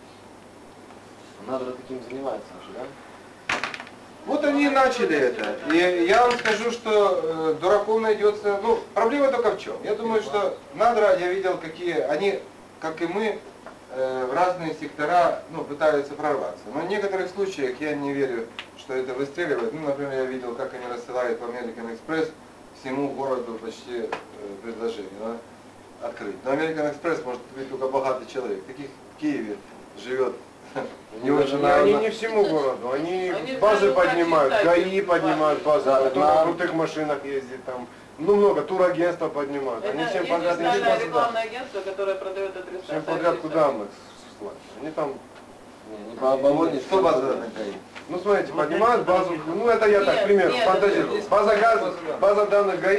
Надо таким заниматься уже, да? Вот они и начали это. И я вам скажу, что дураком найдется... проблема только в чем? Я думаю, что Надра, я видел, какие... Они, как и мы, в разные сектора пытаются прорваться. Но в некоторых случаях я не верю, что это выстреливает. Например, я видел, как они рассылают по American Express всему городу почти предложение открыть. Но American Express может быть только богатый человек. Таких в Киеве живет не очень. Они не всему городу, они базы поднимают, ГАИ поднимают базы, кто на крутых машинах ездит там. Много турагентства поднимают. Они всем подряд не рекламное агентство, которое продает адреса. Всем подряд куда мы слать? Они там... Не по оболоне, что база на ГАИ? Смотрите, поднимают базу, это я так, пример, фантазирую. База данных ГАИ,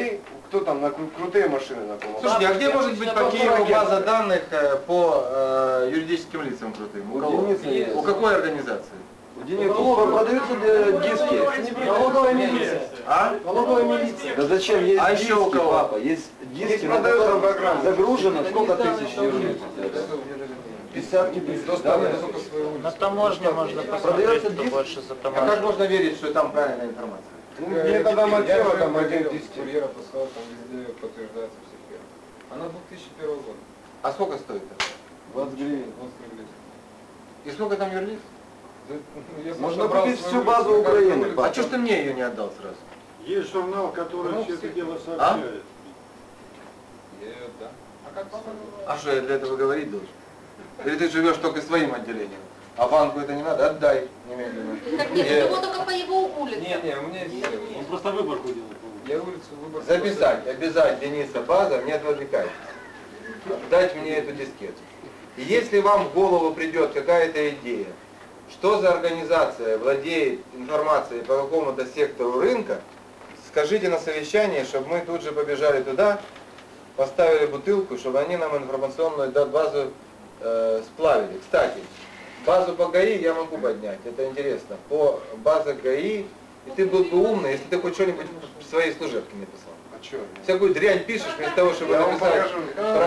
кто там на крутые машины на полу? Слушайте, а где может быть по Киеву база данных по юридическим лицам крутым? У кого? У какой организации? У Денис продаются диски. Налоговая милиция. А? Налоговая милиция. Да зачем? Есть А диски, еще у кого? папа. Есть диски, на продаются котором программы. загружено сколько тысяч юрлиц. Десятки тысяч. Да, На таможне можно Продается посмотреть, кто диск? больше за А таможню. как можно верить, что там правильная информация? Мне тогда мотива там один диск. Курьера послал, там везде подтверждается все фермы. Она 2001 года. А сколько стоит это? 20 гривен. 20 рублей. И сколько там юрлиц? Я Можно собрал купить свою всю базу улицу, на каждую Украины. улицу. А что ж ты мне ее не отдал сразу? Есть журнал, который Ну, все это все. дело сообщает. Я ее отдам. А как посмотрел? А что я для этого говорить должен? Или ты живешь только своим отделением? А банку это не надо? Отдай немедленно. Так нет, у него только по его улице. Не, у меня есть все. Он просто выборку делает. Я улицу выбор. Записать, обязать Дениса база, не отвлекать. Дать мне эту дискету. И если вам в голову придет какая-то идея, что за организация владеет информацией по какому-то сектору рынка, скажите на совещании, чтобы мы тут же побежали туда, поставили бутылку, чтобы они нам информационную базу сплавили. Кстати, базу по ГАИ я могу поднять, это интересно. По базе ГАИ, и ты был бы умный, если ты хоть что-нибудь в своей служебке написал. А что? Всякую дрянь пишешь, вместо того, чтобы Я вам написать покажу.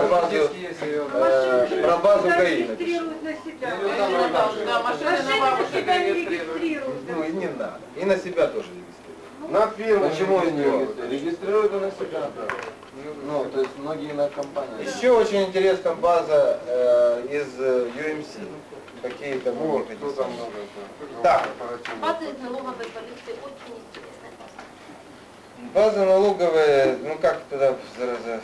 про базу ГАИ напишешь. Регистрируют на себя. Да, машины на бабушек себя не регистрируют. регистрируют. Ну и не надо. И на себя тоже регистрируют. На фирму. Почему они регистрируют? регистрируют на себя? Ну, то есть многие на компании. Еще очень интересна база из UMC. Какие-то Вот, могут кто там много. Так. База из налоговой полиции очень интересная база. База налоговая, ну как туда зараза?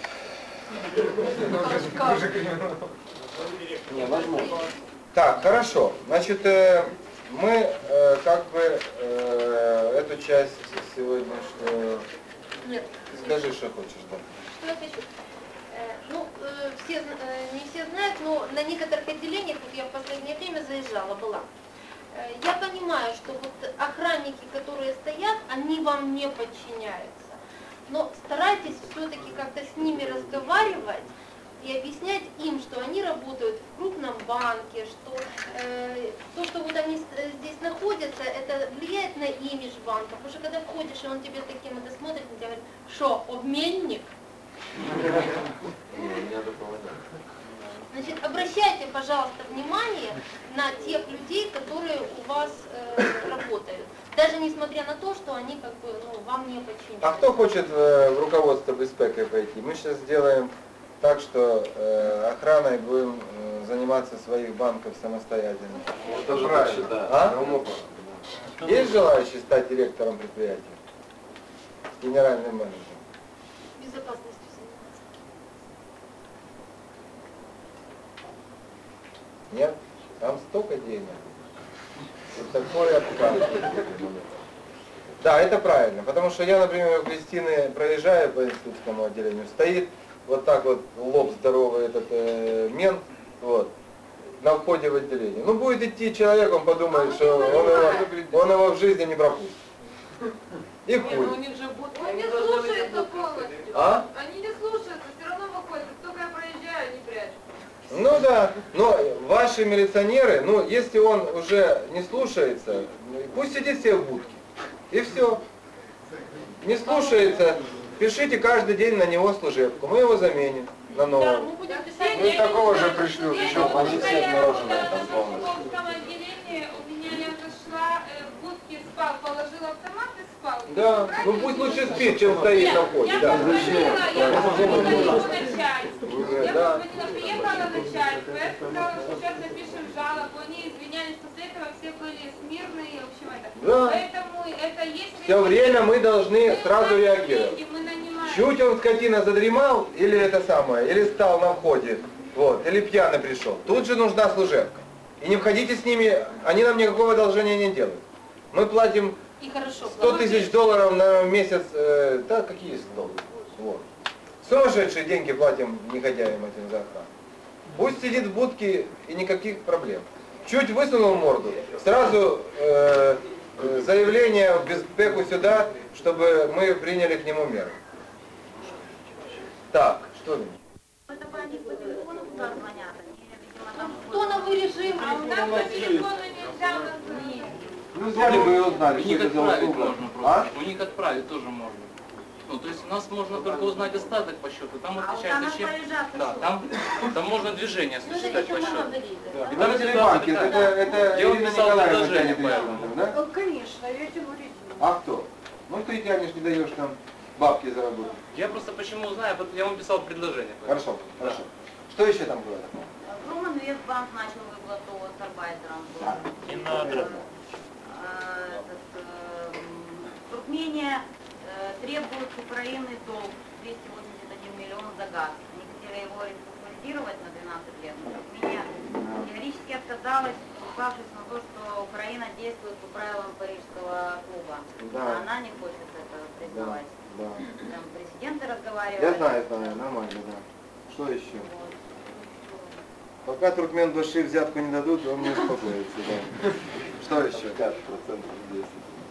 Не, возможно. Так, хорошо. Значит, мы как бы эту часть сегодняшнюю... Нет. Скажи, что хочешь, да. Что я хочу? Не все знают, но на некоторых отделениях, вот я в последнее время заезжала, была. Я понимаю, что вот охранники, которые стоят, они вам не подчиняются. Но старайтесь все-таки как-то с ними разговаривать и объяснять им, что они работают в крупном банке, что то, что вот они здесь находятся, это влияет на имидж банка. Потому что когда входишь, и он тебе таким это смотрит, он тебе говорит, что, обменник? Значит, обращайте, пожалуйста, внимание на тех людей, которые у вас работают. Даже несмотря на то, что они как бы вам не подчиняются. А кто хочет в руководство БСПК пойти? Мы сейчас сделаем так, что охраной будем заниматься своих банков самостоятельно. Тоже так считаю. А? Есть желающие стать директором предприятия? Генеральным менеджером? Безопасностью заниматься. Нет? Там столько денег. Вот такой обкат. Да, это правильно. Потому что я, например, у Кристины проезжаю по институтскому отделению, стоит вот так вот лоб здоровый этот мент, вот, на входе в отделение. Ну будет идти человек, он подумает, что он его в жизни не пропустит. И хуй. Он не слушается полностью. А? Они не слушаются, все равно выходят. Только я проезжаю, они прячут. Ну да, но ваши милиционеры, ну если он уже не слушается, пусть сидит себе в будке. И все. Не слушается, пишите каждый день на него служебку, мы его заменим на нового. Ну и такого же пришлют, еще полиция отмороженная там полностью. В отделении у меня лента шла, в будке спал, положил автомат и спал. Да, ну пусть лучше спит, чем стоит на входе. Да. Я позвонила начальству. Я Да. позвонила, приехала начальство, я сказала, что сейчас напишем жалобу, они извинялись, после этого все были смирные, в общем это. Да. Поэтому это если... Все время мы должны мы сразу платим реагировать. деньги, мы нанимаем. Чуть он, скотина, задремал, или это самое, или стал на входе, вот, или пьяный пришел. Тут же нужна служебка. И не входите с ними, они нам никакого одолжения не делают. Мы платим И хорошо. 100 тысяч долларов на месяц, да, какие 100? Вот. Сумасшедшие деньги платим негодяям этим за охрану. Пусть сидит в будке и никаких проблем. Чуть высунул морду, сразу заявление в БСПКу сюда, чтобы мы приняли к нему меры. Так, что ли? Это они по телефону туда звонят, они, видимо, там... Тоновый режим. А у нас по телефону нельзя позвонить. Ну, взяли бы и узнали, У что них это за отправить услуга. можно А? просто. У них отправить тоже можно. Ну, то есть у нас можно только узнать остаток по счету. Там А вот отличается она чем. полежат, Да, там можно движение Ну, это осуществлять еще по мы счету. говорили. И И там там ситуация телебанки, такая. это Я вам Ирина писал Николаевна предложение тянет поэтому. ребенком, да? Ну, конечно, я тяну резину. А кто? Ну ты тянешь, не даешь там бабки заработать. Я просто почему знаю, я вам писал предложение. Хорошо, хорошо. Что еще там было такое? Проминвестбанк начал выплату старбайтерам. Не надо. Туркмения требует с Украины долг 281 миллион за газ. Они хотели его реструктуризировать на 12 лет. Туркмения категорически отказалась, ссылавшись на то, что Украина действует по правилам Парижского клуба. Да. А она не хочет это признавать. Да. Там президенты разговаривали. Я знаю, нормально, да. Что еще? Пока Туркменбаши взятку не дадут, он не успокоится, да. Что еще? 5% здесь.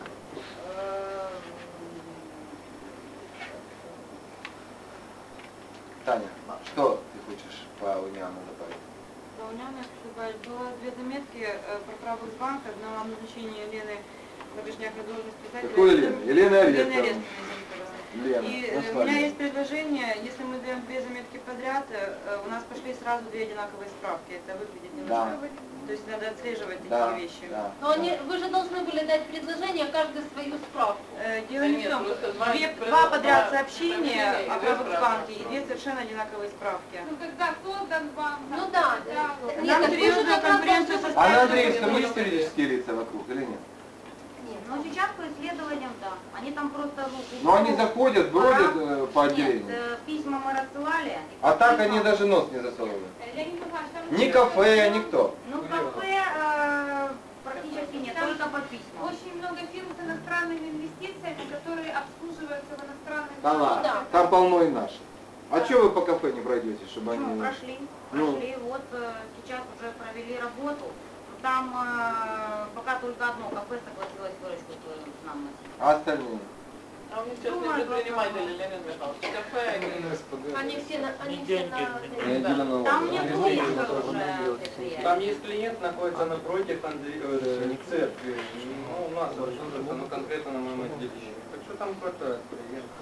Таня, что ты хочешь по Униану добавить? По Униану я хочу добавить. Было две заметки про правых банк. Одна о назначении Елены Грабежняк на должность председателя. Какую Елену? Елена Елена Арестовна. Арестовна. Лена, И ну, с у вами. меня есть предложение, если мы даем две заметки подряд, у нас пошли сразу две одинаковые справки. Это выглядит немножко. Да. То есть надо отслеживать Да, такие вещи. да. Но вы же должны были дать предложение, каждый свою справку. Дело не в том, два подряд сообщения о правых банке и две совершенно одинаковые справки. Ну, когда создан банк. Ну да. Нам Нет, так вы же серьезную как раз конференцию должны- А на составить. Андреевском есть юридические лица вокруг или нет? Но сейчас по исследованиям, да. Они там просто... Но они заходят, бродят по отделению. Нет, письма мы рассылали. А так они даже нос не засовывают. Леонид Николаевич, там Ни кафе, никто. Ну, кафе практически нет, только по письмам. очень много фирм с иностранными инвестициями, которые обслуживаются в иностранных Да ладно, банках. там полно и наших. А что вы по кафе не пройдете, чтобы Почему? они... Прошли. Ну. Вот сейчас уже провели работу. Там пока только одно кафе согласилось выручку свою нам носить. А остальные? А у них сейчас не предприниматели, Леонид Михайлович. Кафе, Они все на... Там нет близко уже предприятий. Там есть клиент, находится напротив церкви. Ну, у нас вот, ну, конкретно на моем отделении. Так что там хватает клиентов.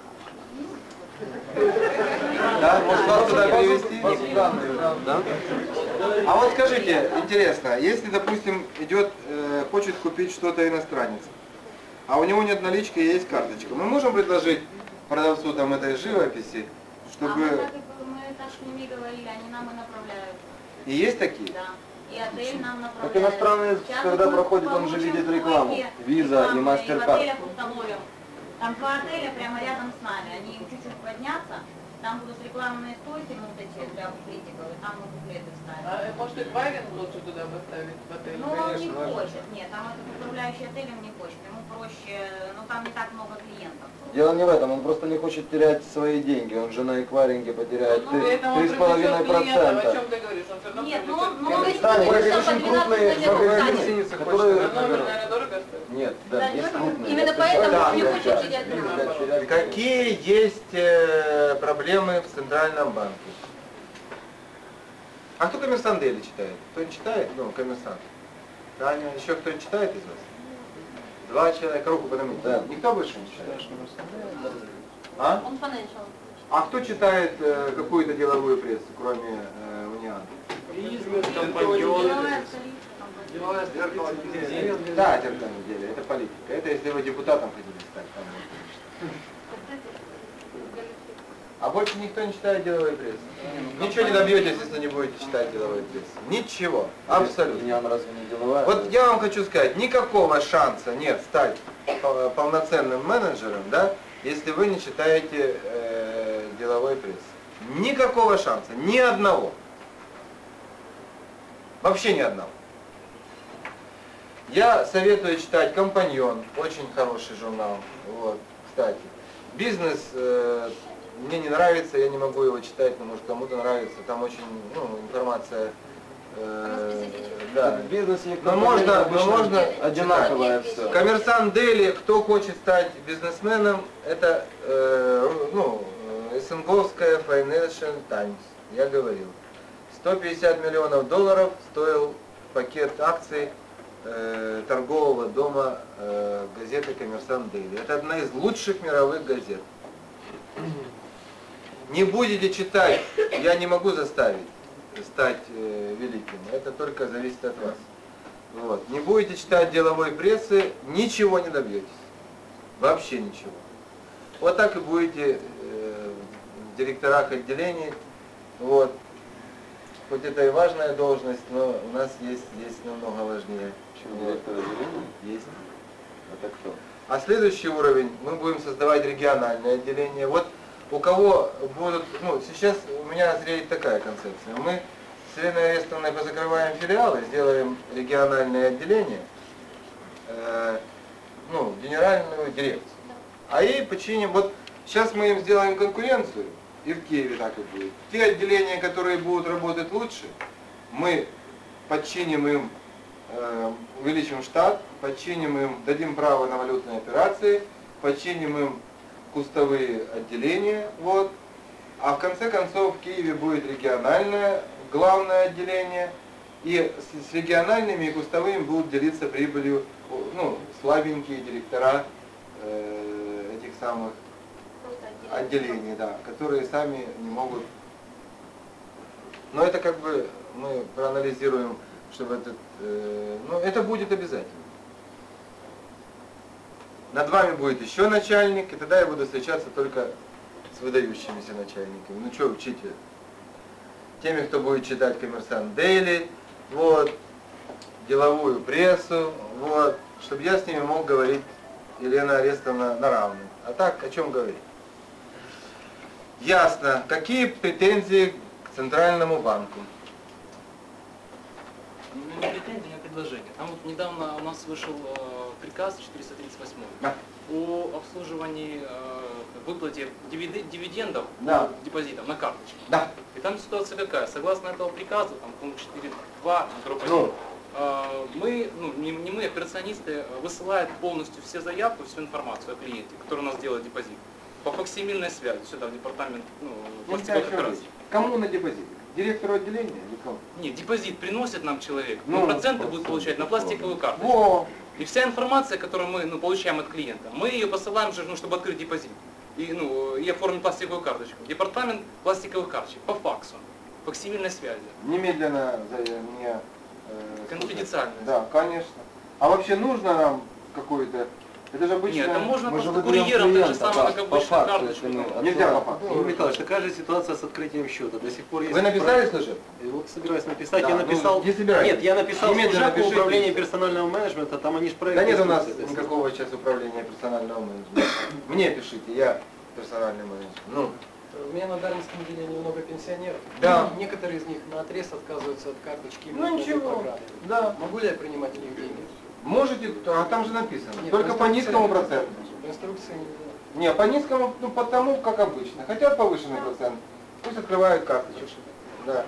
Да, может вас туда перевести? Да? А вот скажите, интересно, если, допустим, идет, хочет купить что-то иностранец, а у него нет налички, есть карточка, мы можем предложить продавцу там этой живописи, А чтобы... мы так с ними говорили, они нам и направляют. И есть такие? Да. И отель нам направляет. Так иностранный, Сейчас когда мы проходит, он же получим видит рекламу. стойки, Виза и рекламные, MasterCard. в отелях установим. Там два отеля прямо рядом с нами. Они чуть-чуть поднятся. Там будут рекламные стойки, ну, вот эти для буклетиков, и там мы буклеты ставим. Может, и Вайвин лучше туда поставить в отель? Ну, он не хочет. Нет, там этот управляющий отелем не хочет. Ему проще, ну, там не так много клиентов. Дело не в этом, он просто не хочет терять свои деньги, он же на эквайринге потеряет Ну, поэтому он 3,5%. привлечет клиентов, о чем ты говоришь? Он все равно Нет, ну, привлечет Таня, Вы есть там очень по 12 крупные номеров магазины, ставите. которые... Номер, наверное, дорого стоит? Нет, да, есть крупные. Именно поэтому Да, он не да, хочет да. терять. Какие есть проблемы в Центральном банке? А кто «Коммерсант Дейли» читает? Кто-нибудь читает? Ну, «Коммерсант». Таня, еще кто-нибудь читает из вас? Два человека, руку поднимите. Да. Никто больше не читает? А? Он financial. А кто читает какую-то деловую прессу, кроме Униана? Да, это на самом деле, это политика. Это если вы депутатом хотите стать. Там, а больше никто не читает деловой прессы. Ничего не добьетесь, если не будете читать деловой прессы. Ничего. Абсолютно. Униан разве не деловая? Вот я вам хочу сказать, никакого шанса нет стать полноценным менеджером, да, если вы не читаете деловой прессы. Никакого шанса, ни одного. Вообще ни одного. Я советую читать «Компаньон», очень хороший журнал, вот, кстати. «Бизнес» мне не нравится, я не могу его читать, но может кому-то нравится, там очень, информация, да. В бизнесе Но можно одинаковое читать. все. «Коммерсант Дейли», кто хочет стать бизнесменом, это, СНГовская Financial Times, я говорил. 150 миллионов долларов стоил пакет акций торгового дома газеты «Коммерсант Дейли». Это одна из лучших мировых газет. Не будете читать, я не могу заставить стать великим. Это только зависит от вас. Вот. Не будете читать деловой прессы, ничего не добьетесь. Вообще ничего. Вот так и будете в директорах отделений. Вот. Хоть это и важная должность, но у нас есть намного важнее. Директор отделения? Есть. Это кто? А следующий уровень, мы будем создавать региональное отделение. Вот у кого будут, сейчас у меня зреет такая концепция. Мы с Еленой Арестовной позакрываем филиалы, сделаем региональное отделение, генеральную дирекцию. А и починим, вот сейчас мы им сделаем конкуренцию, и в Киеве так и будет. Те отделения, которые будут работать лучше, мы подчиним им, увеличим штат, подчиним им, дадим право на валютные операции, подчиним им кустовые отделения, вот. А в конце концов в Киеве будет региональное главное отделение, и с региональными и кустовыми будут делиться прибылью, слабенькие директора этих самых отделений, да, которые сами не могут. Но это как бы мы проанализируем, чтобы это будет обязательно. Над вами будет еще начальник, и тогда я буду встречаться только с выдающимися начальниками. Ну что учите? Теми, кто будет читать «Коммерсант Дейли», вот, деловую прессу, вот, чтобы я с ними мог говорить, Елена Арестовна, на равных. А так, о чем говорить? Ясно. Какие претензии к Центральному банку? Не претензии, а предложение. Там вот недавно у нас вышел приказ 438 о обслуживании, выплате дивидендов, депозитов на карточке. Да. И там ситуация какая? Согласно этого приказа, там пункт 4.2, мы, операционисты, высылают полностью все заявки, всю информацию о клиенте, который у нас делает депозит, по факсимильной связи сюда в департамент пластиковых операций. Кому на депозит? Директору отделения или кому? Нет, депозит приносит нам человек, но проценты будет получать на пластиковую карточку. Во. И вся информация, которую мы получаем от клиента, мы ее посылаем, чтобы открыть депозит и оформить пластиковую карточку. Департамент пластиковых карточек по факсу, факсимильной связи. Немедленно мне... Конфиденциальность. Да, конечно. А вообще нужно нам какую-то... Это же обычно... Нет, это можно просто курьером, так же самое, как обычную карточку. Нельзя по факту. Игорь Михайлович, такая же ситуация с открытием счета. До сих пор есть... Вы написали служеб? Вот собираюсь написать. Да, я написал... не собираюсь. Нет, я написал немедленно служебу управления персонального менеджмента, там они же проекты... Да нет у нас никакого сейчас управления персонального менеджмента. Мне пишите, я персональный менеджер. У меня на Дарницком отделении много пенсионеров. Да. Некоторые из них наотрез отказываются от карточки. Ничего. Да. Могу ли я принимать у них деньги? Можете, а там же написано. Нет, только по низкому проценту. По инструкции нельзя. Не, по низкому, потому как обычно. Хотят повышенный процент, пусть открывают карточку. Да.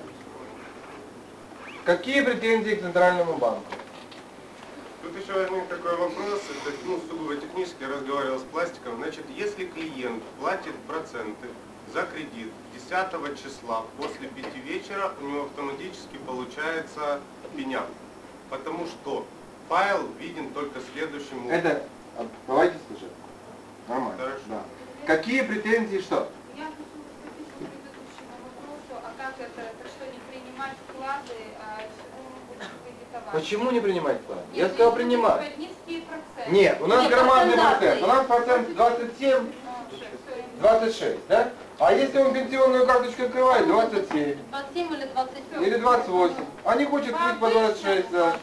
Какие претензии к Центральному банку? Тут еще возник такой вопрос, это сугубо технически, я разговаривал с пластиком. Значит, если клиент платит проценты за кредит 10 числа после 5 вечера, у него автоматически получается пеня. Потому что файл виден только следующим утром. Это, давайте слушать. Нормально. Хорошо. Да. Какие претензии, что? Я хочу к предыдущему вопросу, а как это что не принимать вклады, а чего мы будем кредитовать? Почему не принимать вклад? Я сказал принимать. Низкие проценты. Нет, у нас громадный процент. У нас процент 27, 26, да? А если он пенсионную карточку открывает, 27. 27 или 27. Или 28. А не хочет быть по 26, да.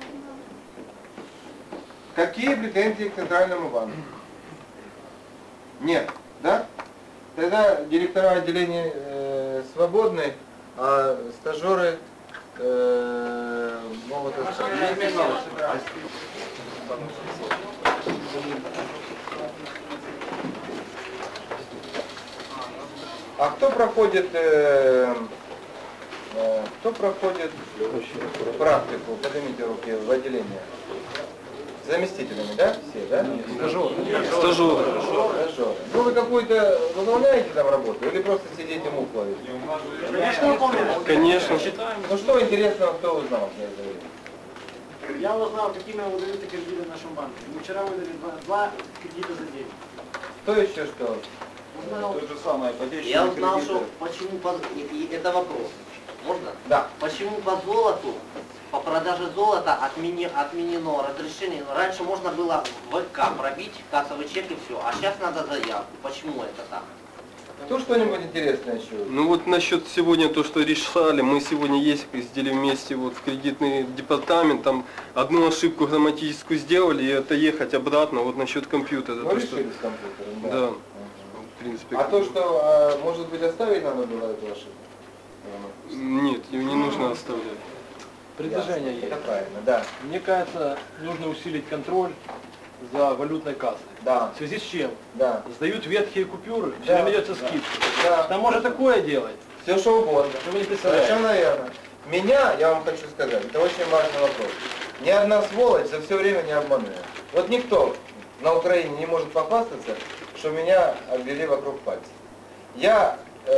Какие претензии к Центральному банку? Нет, да? Тогда директора отделений свободны, а стажеры могут остаться. А кто проходит практику? Поднимите руки в отделение. Заместителями, да? Все, да? Стажеры. Хорошо. Ну вы какую-то выполняете там работу или просто сидите мух ловите? Конечно. Ну что интересного, кто узнал? Я узнал, какими выдаются кредиты в нашем банке. Мы вчера выдали два кредита за день. Что еще что? Узнал. То же самое, ипотечные Я узнал, кредиты. что почему и это вопрос. Можно? Да. Почему по золоту, по продаже золота отменено разрешение? Раньше можно было в ВК пробить кассовый чек и все, а сейчас надо заявку. Почему это так? Кто что-нибудь интересное еще? Ну вот насчет сегодня то, что решали, мы сегодня ездили вместе вот в кредитный департамент, там одну ошибку грамматическую сделали, и это ехать обратно, вот насчет компьютера. Ну то, решили что... с компьютером, да. Да. В принципе. А то, что, может быть, оставить надо было эту ошибку? Нет, ее не нужно оставлять. Предложение есть. Это правильно, да. Мне кажется, нужно усилить контроль за валютной кассой. Да. В связи с чем? Да. Сдают ветхие купюры, все Да. время идется скидка. Да. Там можно такое делать. Все что угодно. Что вы не представляете. Совершенно верно. Меня, я вам хочу сказать, это очень важный вопрос. Ни одна сволочь за все время не обманывает. Вот никто на Украине не может похвастаться, что меня обвели вокруг пальца. Я,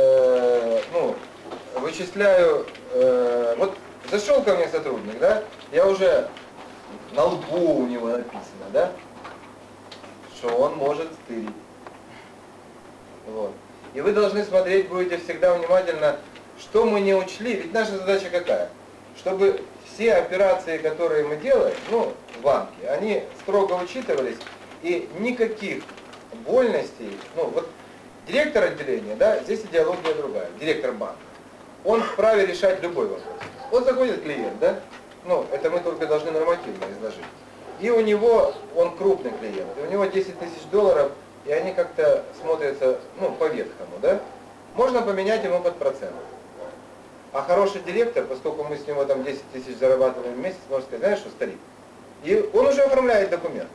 вычисляю, вот зашел ко мне сотрудник, да, я уже на лбу у него написано, да, что он может стырить. Вот. И вы должны смотреть будете всегда внимательно, что мы не учли, ведь наша задача какая? Чтобы все операции, которые мы делаем, в банке, они строго учитывались, и никаких вольностей, вот директор отделения, да, здесь идеология другая, директор банка, он вправе решать любой вопрос. Вот заходит клиент, да, это мы только должны нормативно изложить, и у него, он крупный клиент, и у него 10 тысяч долларов, и они как-то смотрятся, по-ветхому, да, можно поменять ему под процент. А хороший директор, поскольку мы с него там 10 тысяч зарабатываем в месяц, может сказать, знаешь что, старик, и он уже оформляет документ.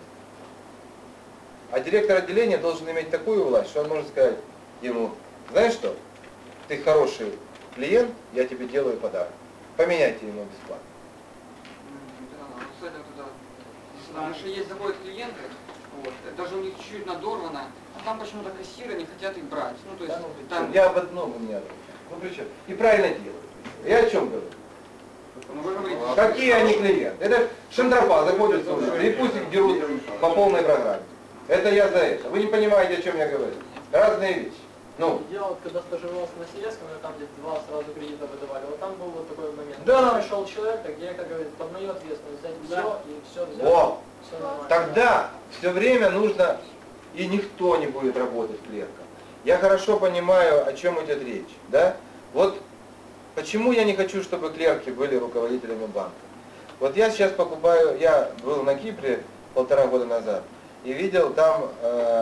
А директор отделения должен иметь такую власть, что он может сказать ему, знаешь что, ты хороший клиент, я тебе делаю подарок. Поменяйте ему бесплатно. С этим туда. Потому что есть заходят клиенты, даже у них чуть-чуть надорвано, а там почему-то кассиры не хотят их брать. То есть, там... Я об одном не говорю. Причем? И правильно делают. Я о чем говорю? Какие они клиенты? Это шантропа заходит слушать, и пусть их дерут по полной программе. Это я за это. Вы не понимаете, о чем я говорю. Разные вещи. Я вот когда стажировался на СИЭС, там где 2 сразу кредита выдавали, вот там был вот такой момент. Да. Пришел человек, так я, как говорит, под мою ответственность взять все и все взять. Во! Все нормально. Тогда все время нужно, и никто не будет работать клерком. Я хорошо понимаю, о чем идет речь. Да? Вот почему я не хочу, чтобы клерки были руководителями банка. Вот я сейчас покупаю, я был на Кипре 1,5 года назад и видел там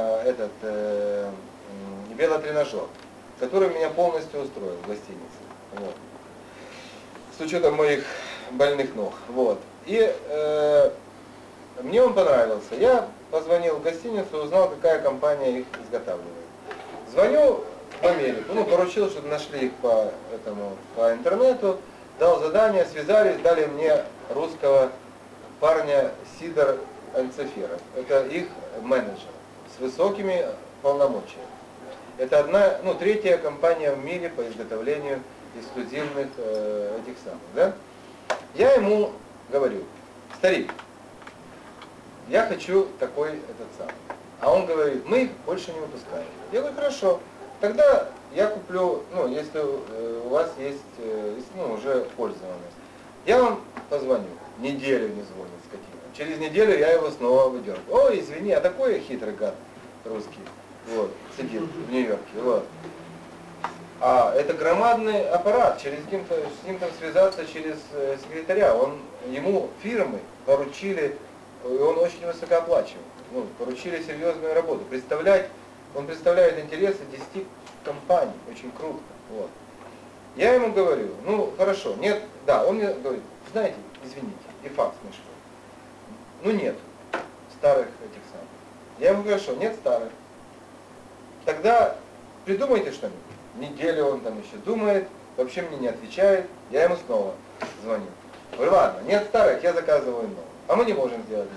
велотренажер, который меня полностью устроил в гостинице. Вот. С учетом моих больных ног. Вот. И мне он понравился. Я позвонил в гостиницу, узнал, какая компания их изготавливает. Звоню в Америку, поручил, чтобы нашли их по интернету, дал задание, связались, дали мне русского парня Сидор Анцеферов. Это их менеджер с высокими полномочиями. Это третья компания в мире по изготовлению эксклюзивных этих самых, да? Я ему говорю, старик, я хочу такой этот самый. А он говорит, мы их больше не выпускаем. Я говорю, хорошо, тогда я куплю, если у вас есть уже пользованность. Я вам позвоню, неделю не звонит скотина. Через неделю я его снова выдергиваю. Ой, извини, а такой хитрый гад русский. Вот, сидит в Нью-Йорке. Вот. А это громадный аппарат, с ним там связаться через секретаря. Ему фирмы поручили, и он очень высокооплачиваем. Поручили серьезную работу. Он представляет интересы 10 компаний, очень крупно. Вот. Я ему говорю, хорошо, нет, да, он мне говорит, знаете, извините, и факс нашел. Нет старых этих самых. Я ему говорю, хорошо, нет старых. Тогда придумайте что-нибудь. Неделю он там еще думает, вообще мне не отвечает, я ему снова звоню. Говорю, ладно, нет старых, я заказываю новые. А мы не можем сделать новые.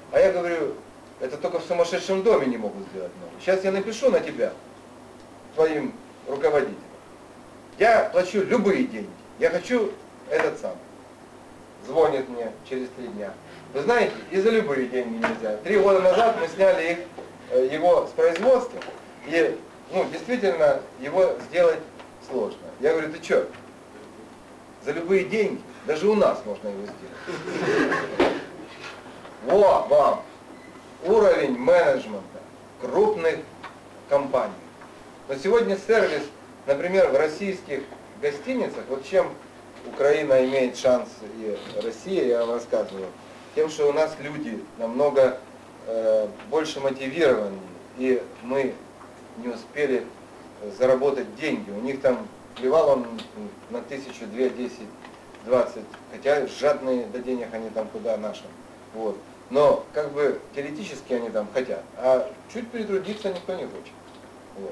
А я говорю, это только в сумасшедшем доме не могут сделать много. Сейчас я напишу на тебя, твоим руководителем. Я плачу любые деньги. Я хочу этот сам. Звонит мне через 3 дня. Вы знаете, и за любые деньги нельзя. 3 года назад мы сняли его с производства, и действительно его сделать сложно. Я говорю, ты что, за любые деньги? Даже у нас можно его сделать. Вот вам уровень менеджмента крупных компаний. Но сегодня сервис, например, в российских гостиницах, вот чем Украина имеет шанс и Россия, я вам рассказывал, тем, что у нас люди намного больше мотивированы, и мы не успели заработать деньги. У них там плевал он на 1000, 2, 10, 20, хотя жадные до денег они там куда нашим. Вот. Но как бы теоретически они там хотят, а чуть перетрудиться никто не хочет. Вот.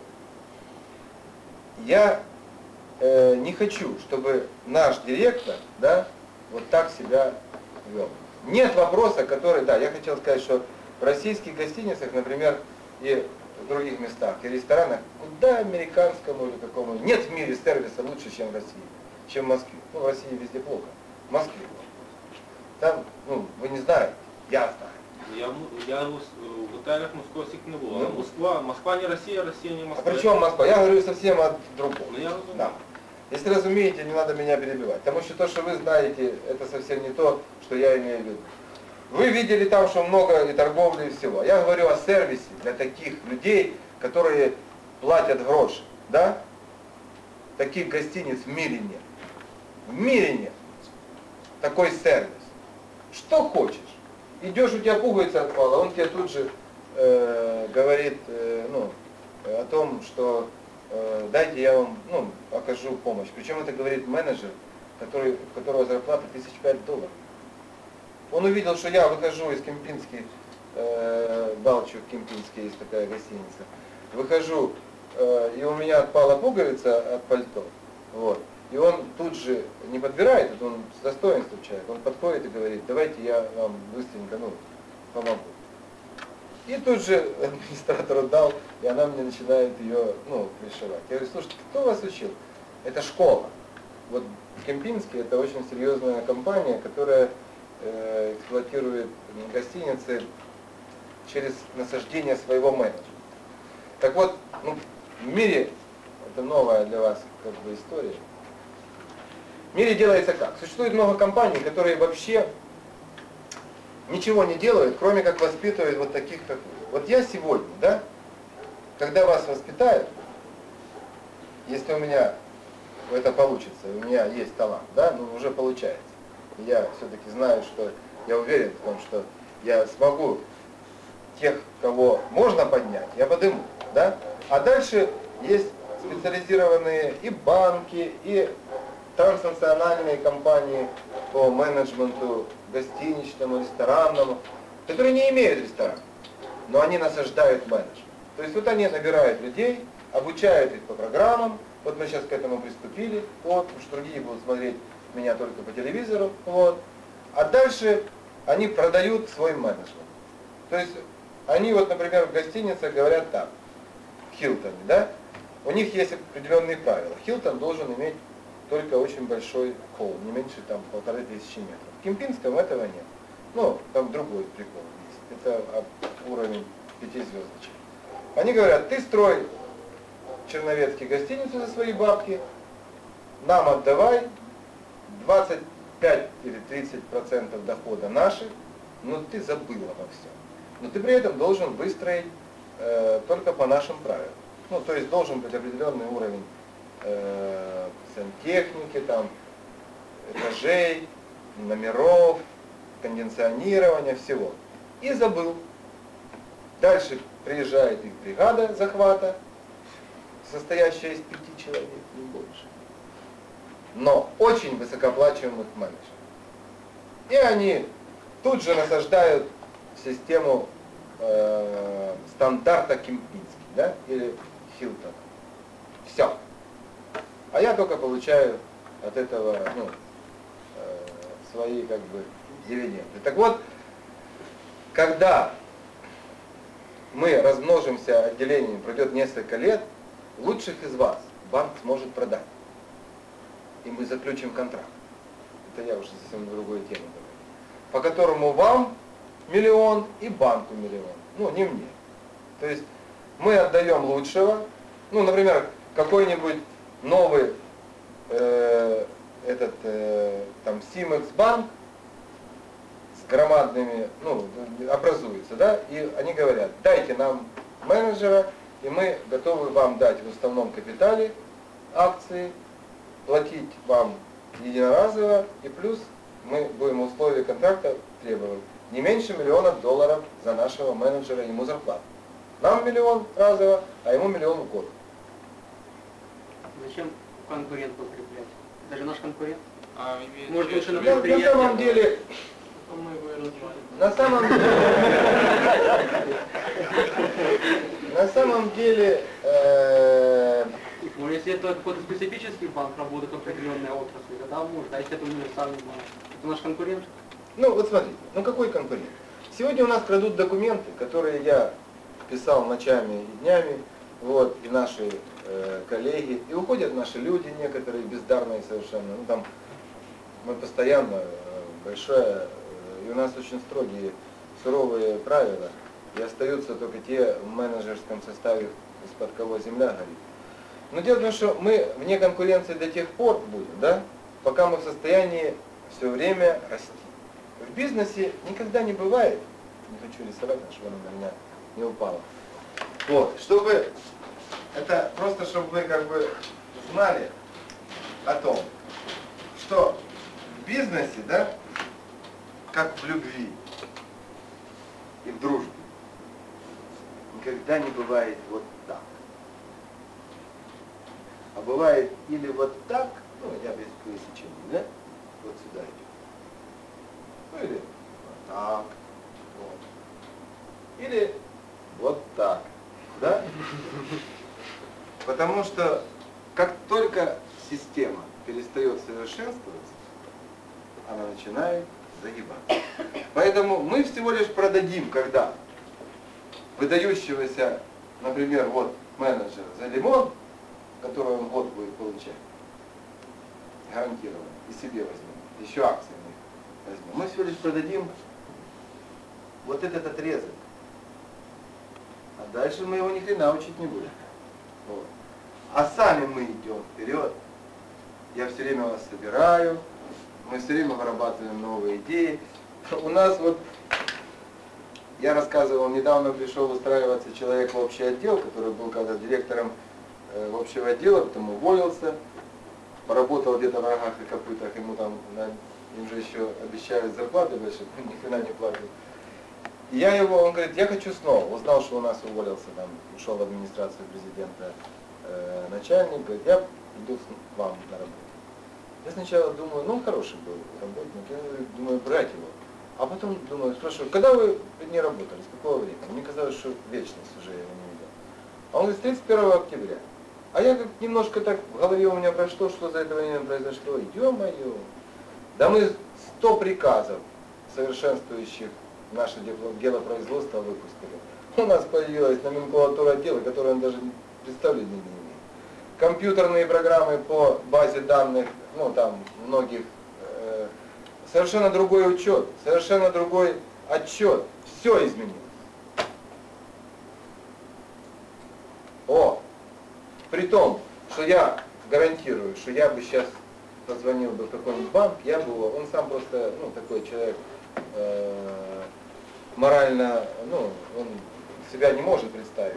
Я не хочу, чтобы наш директор, да, вот так себя вел. Нет вопроса, который, да, я хотел сказать, что в российских гостиницах, например, и в других местах, и ресторанах, куда американскому или какому, нет в мире сервиса лучше, чем в России, чем в Москве. Ну, в России везде плохо, в Москве плохо. Там, вы не знаете, я знаю. Я в Италии московских не был. Москва не Россия, Россия не Москва. А при чем Москва? Я говорю совсем о другом. Я разумею. Да. Если разумеете, не надо меня перебивать. Потому что то, что вы знаете, это совсем не то, что я имею в виду. Вы видели там, что много и торговли, и всего. Я говорю о сервисе для таких людей, которые платят гроши. Да? Таких гостиниц в мире нет. В мире нет. Такой сервис. Что хочешь. Идешь, у тебя пуговица отпала, он тебе тут же говорит о том, что дайте я вам окажу помощь. Причем это говорит менеджер, у которого зарплата $1005. Он увидел, что я выхожу из Кемпински, Балчук, Кемпинский, есть такая гостиница. Выхожу, и у меня отпала пуговица от пальто. Вот. И он тут же не подбирает, он с достоинством человек, он подходит и говорит, давайте я вам быстренько помогу. И тут же администратору дал, и она мне начинает ее пришивать. Я говорю, слушайте, кто вас учил? Это школа. Вот Кемпинский это очень серьезная компания, которая эксплуатирует гостиницы через насаждение своего менеджера. Так вот, в мире, это новая для вас история, в мире делается как? Существует много компаний, которые вообще ничего не делают, кроме как воспитывают вот таких, как вы. Вот я сегодня, да, когда вас воспитают, если у меня это получится, у меня есть талант, да, уже получается. Я все-таки знаю, что я уверен в том, что я смогу тех, кого можно поднять, я подниму, да. А дальше есть специализированные и банки, и транснациональные компании по менеджменту гостиничному, ресторанному, которые не имеют ресторана, но они насаждают менеджмент. То есть вот они набирают людей, обучают их по программам, вот мы сейчас к этому приступили, вот, потому что другие будут смотреть меня только по телевизору, вот, а дальше они продают свой менеджмент. То есть они вот, например, в гостиницах говорят так, в Хилтоне, да, у них есть определенные правила. Хилтон должен иметь только очень большой холл, не меньше там 1500 метров. В Кемпинском этого нет. Там другой прикол есть. Это уровень 5-звездочек. Они говорят, ты строй черновецкий гостиницу за свои бабки, нам отдавай 25 или 30% дохода наших, но ты забыл обо всем. Но ты при этом должен выстроить только по нашим правилам. То есть должен быть определенный уровень сантехники, там, этажей, номеров, кондиционирования, всего. И забыл. Дальше приезжает их бригада захвата, состоящая из 5 человек, не больше. Но очень высокооплачиваемых менеджеров. И они тут же насаждают систему стандарта Кемпинский, да, или Хилтона. Все. А я только получаю от этого свои дивиденды. Так вот, когда мы размножимся отделениями, пройдет несколько лет, лучших из вас банк сможет продать. И мы заключим контракт. Это я уже совсем другую тему говорю. По которому вам миллион и банку миллион. Ну, не мне. То есть мы отдаем лучшего. Ну, например, какой-нибудь новый там Симекс банк с громадными, ну, образуется, да, и они говорят, дайте нам менеджера, и мы готовы вам дать в уставном капитале акции, платить вам единоразово, и плюс мы будем условия контракта требовать не меньше $1 миллиона за нашего менеджера, ему зарплату. Нам миллион разово, а ему миллион в год. Зачем конкурента укреплять? Даже наш конкурент. Может, лучше на На предприятие? самом деле, на самом деле, ну, если это какой-то специфический банк, работает в определенной отрасли, тогда может, а если это универсальный банк, это наш конкурент? ну вот смотрите, ну какой конкурент? Сегодня у нас крадут документы, которые я писал ночами и днями, вот, и наши коллеги, и уходят наши люди, некоторые бездарные совершенно, ну там мы постоянно большое, и у нас очень строгие, суровые правила, и остаются только те в менеджерском составе, из-под кого земля горит. Но дело в том, что мы вне конкуренции до тех пор будем, да, пока мы в состоянии все время расти. В бизнесе никогда не бывает, не хочу рисовать, чтобы она на меня не упала. Вот, чтобы, это просто чтобы вы как бы знали о том, что в бизнесе, да, как в любви и в дружбе, никогда не бывает вот так. А бывает или вот так, ну я без пересечения, да, вот сюда идет. Ну или вот так, вот. Или вот так, да? Потому что как только система перестает совершенствоваться, она начинает загибаться. Поэтому мы всего лишь продадим, когда выдающегося, например, вот менеджера за лимон, который он год будет получать, гарантированно, и себе возьмем, еще акции мы возьмем. Мы всего лишь продадим вот этот отрезок. А дальше мы его ни хрена учить не будем. Вот. А сами мы идем вперед. Я все время вас собираю, мы все время вырабатываем новые идеи. У нас вот, я рассказывал, недавно пришел устраиваться человек в общий отдел, который был когда директором общего отдела, потом уволился, поработал где-то в рогах и копытах, ему там, им же еще обещают зарплаты большие, ни хрена не платят. И я его, он говорит, я хочу снова, узнал, что у нас уволился, там, ушел в администрацию президента начальник, говорит, я иду к вам на работу. Я сначала думаю, ну хороший был работник, я думаю, брать его. А потом думаю, спрашиваю, когда вы не работали, с какого времени? Мне казалось, что вечность уже я его не видел. А он говорит, с 31 октября. А я как немножко так в голове у меня прошло, что за это время произошло. Ё-моё. Да мы 100 приказов, совершенствующих наше делопроизводство, выпустили. У нас появилась номенклатура дела, которую он даже представления не имеет. Компьютерные программы по базе данных, ну там многих, совершенно другой учет, совершенно другой отчет. Все изменилось. При том, что я гарантирую, что я бы сейчас позвонил бы в какой-нибудь банк, я бы, он сам просто, ну, такой человек морально, ну, он себя не может представить.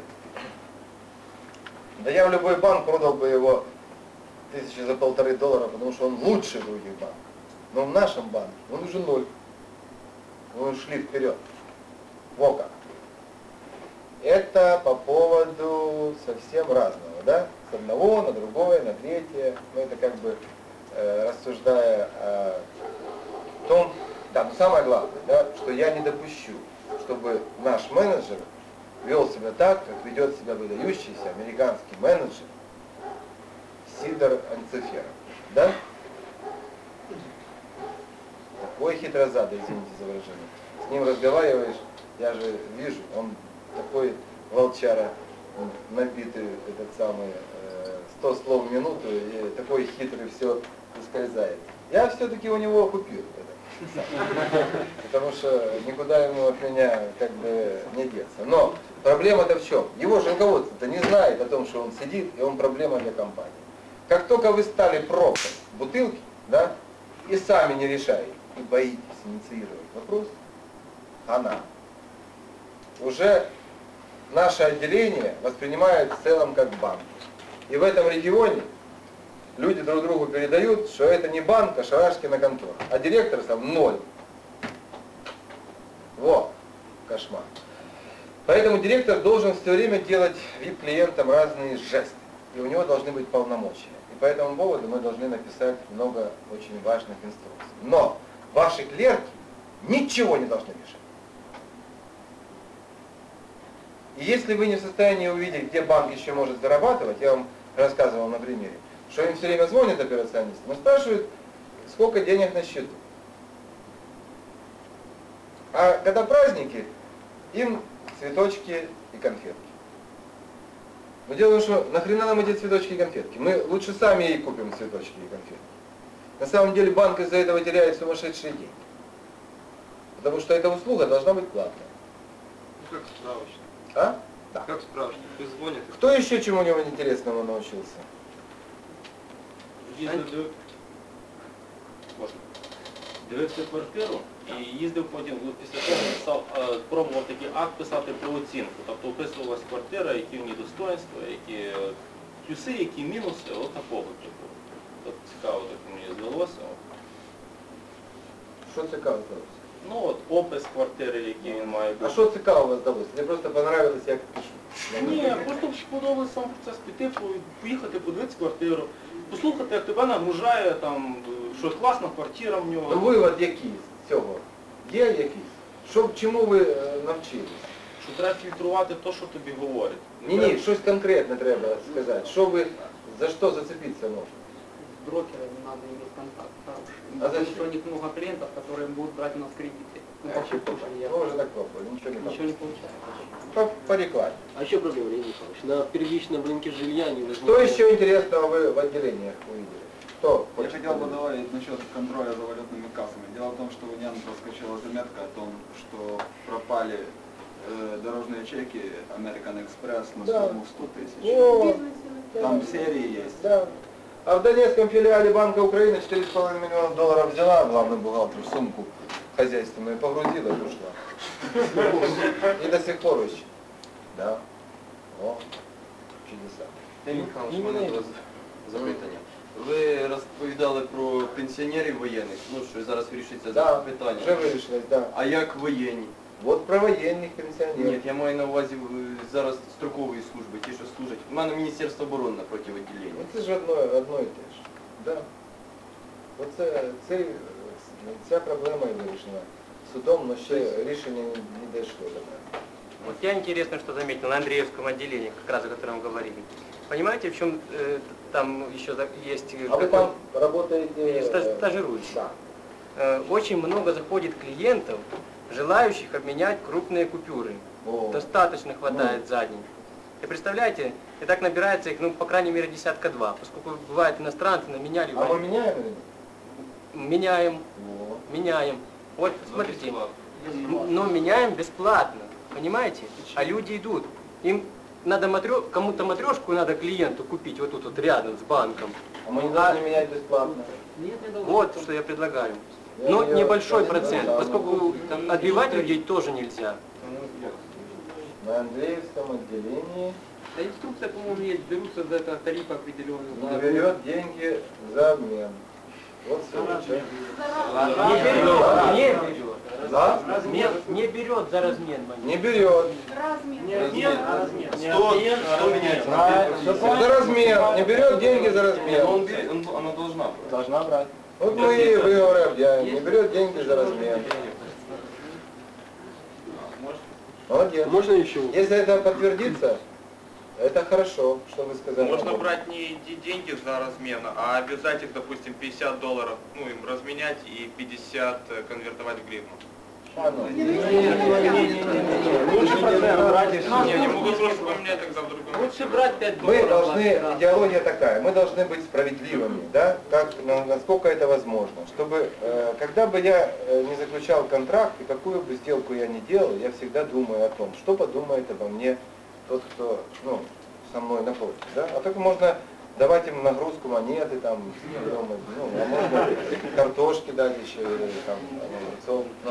Да я в любой банк продал бы его $1000 за $1,5, потому что он лучше других банков. Но в нашем банке он уже 0. Мы ушли вперед. Во как. Это по поводу совсем разного, да? С одного на другое, на третье. Ну, это как бы рассуждая о том, да, но самое главное, да, что я не допущу, чтобы наш менеджер вел себя так, как ведет себя выдающийся американский менеджер Сидор Анциферов. Да? Такой хитрозадый, извините за выражение. С ним разговариваешь, Я же вижу, он такой волчара, набитый этот самый 100 слов в минуту, и такой хитрый, все ускользает. Я все-таки у него купил это. Потому что никуда ему от меня как бы не деться. Но проблема-то в чем? Его же руководство-то не знает о том, что он сидит, и он проблема для компании. Как только вы стали пробкой бутылки, да, и сами не решаете, и боитесь инициировать вопрос, она уже наше отделение воспринимает в целом как банк. И в этом регионе люди друг другу передают, что это не банк, а Шарашкина контора. А директор сам 0. Вот, кошмар. Поэтому директор должен все время делать VIP-клиентам разные жесты. И у него должны быть полномочия. И по этому поводу мы должны написать много очень важных инструкций. Но ваши клерки ничего не должны мешать. И если вы не в состоянии увидеть, где банк еще может зарабатывать, я вам рассказывал на примере, что им все время звонят операционисты, но спрашивают, сколько денег на счету. А когда праздники, им цветочки и конфетки. Но дело в том, что нахрена нам эти цветочки и конфетки? Мы лучше сами и купим цветочки и конфетки. На самом деле банк из-за этого теряет сумасшедшие деньги. Потому что эта услуга должна быть платная. Ну, как справочник. А? Да. Как справочник? Ты звонит. Кто еще чему-нибудь интересному научился? Дивився квартиру і їздив потім, після того написав, пробував такий акт писати про оцінку. Тобто описувалась квартира, які в ній достоинства, які плюси, які мінуси, от такого типу. От цікаво, так мені здалося. Що цікаво здалося? Ну от опис квартири, який він має бути. А що цікаво вас здалося? Мені просто понравилось, як пишу. Ні, просто подобається сам процес піти, поїхати, подивитися квартиру, послухати, як тебе нагружає, там, що класна квартира в нього. Ну вивод який з цього? Є якийсь? Чому ви навчились? Що треба фільтрувати те, що тобі говорять. Ні, щось конкретне треба сказати. Що ви, за що зацепитися можете? С брокерами надо иметь контакт хороший. А Потому зачем? что у них много клиентов, которые будут брать у нас кредиты. Ну, А еще по уже так пробовали, ничего не Ничего не получается. По рекламе. А еще проблема, Леонид Михайлович, на первичном рынке жилья не Что еще интересного вы в отделениях увидели? Кто? Я хотел бы добавить насчет контроля за валютными кассами. Дело в том, что у Яна проскочила заметка о том, что пропали дорожные чеки American Express на сумму 100 тысяч. О, Там серии есть. Да. А в Донецком филиале Банка Украины 4,5 миллиона долларов взяла главный бухгалтер в сумку хозяйственную, погрузила и ушла. И до сих пор ищет. Да. О, чудеса. Михайлович, у мене до вас запитання. Ви розповідали про пенсіонерів воєнних, ну що зараз вирішується Да, питання. вже вирішилось, да. А як воєнні? Вот про воєнних пенсіонерів. Ні, я маю на увазі зараз строкової служби, ті, що служать. У мене Міністерство оборони напроти відділення. Це ж одно і те ж. Да. Ця проблема і вирішена судом, але ще рішення не дійшло до мене. Вот я интересно, что заметил на Андреевском отделении, как раз о котором говорили. Понимаете, в чем там еще есть... А вы там работаете... Стажируюсь. Да. Очень много заходит клиентов, желающих обменять крупные купюры. Достаточно хватает за день. И представляете, и так набирается их, ну, по крайней мере, 10-2. Поскольку бывают иностранцы, наменяли... А мы меняем или нет? Меняем. Меняем. Вот, смотрите. Но меняем бесплатно. Понимаете? А люди идут. Им надо кому-то матрешку надо клиенту купить вот тут вот рядом с банком. А мы не должны менять бесплатно. Вот что я предлагаю. Но небольшой процент, поскольку отбивать людей тоже нельзя. На Андреевском отделении А инструкция, по-моему, есть, берутся за это тариф определенный. не берет деньги за обмен. Вот все. Не берет за размен. Не берет. За размен. Не берет деньги за размен. Она должна. Должна брать. Вот мы и выговоры объявим. Не берет деньги за размен. Молодец. Можно еще? Если это подтвердится, это хорошо, что вы сказали. Можно брать не деньги за размен, а обязать их, допустим, $50, ну, им разменять и 50 конвертовать в гривну. А, ну. Давайте Не могут просто поменять тогда в другом. Лучше брать 5 Мы долларов. должны, идеология такая, мы должны быть справедливыми, да, как, насколько это возможно, чтобы, когда бы я не заключал контракт и какую бы сделку я ни делал, я всегда думаю о том, что подумает обо мне тот, кто, ну, со мной находится, да, а так можно давать им нагрузку монеты, там, ну, а можно картошки дать еще, или там, огурцов, ну.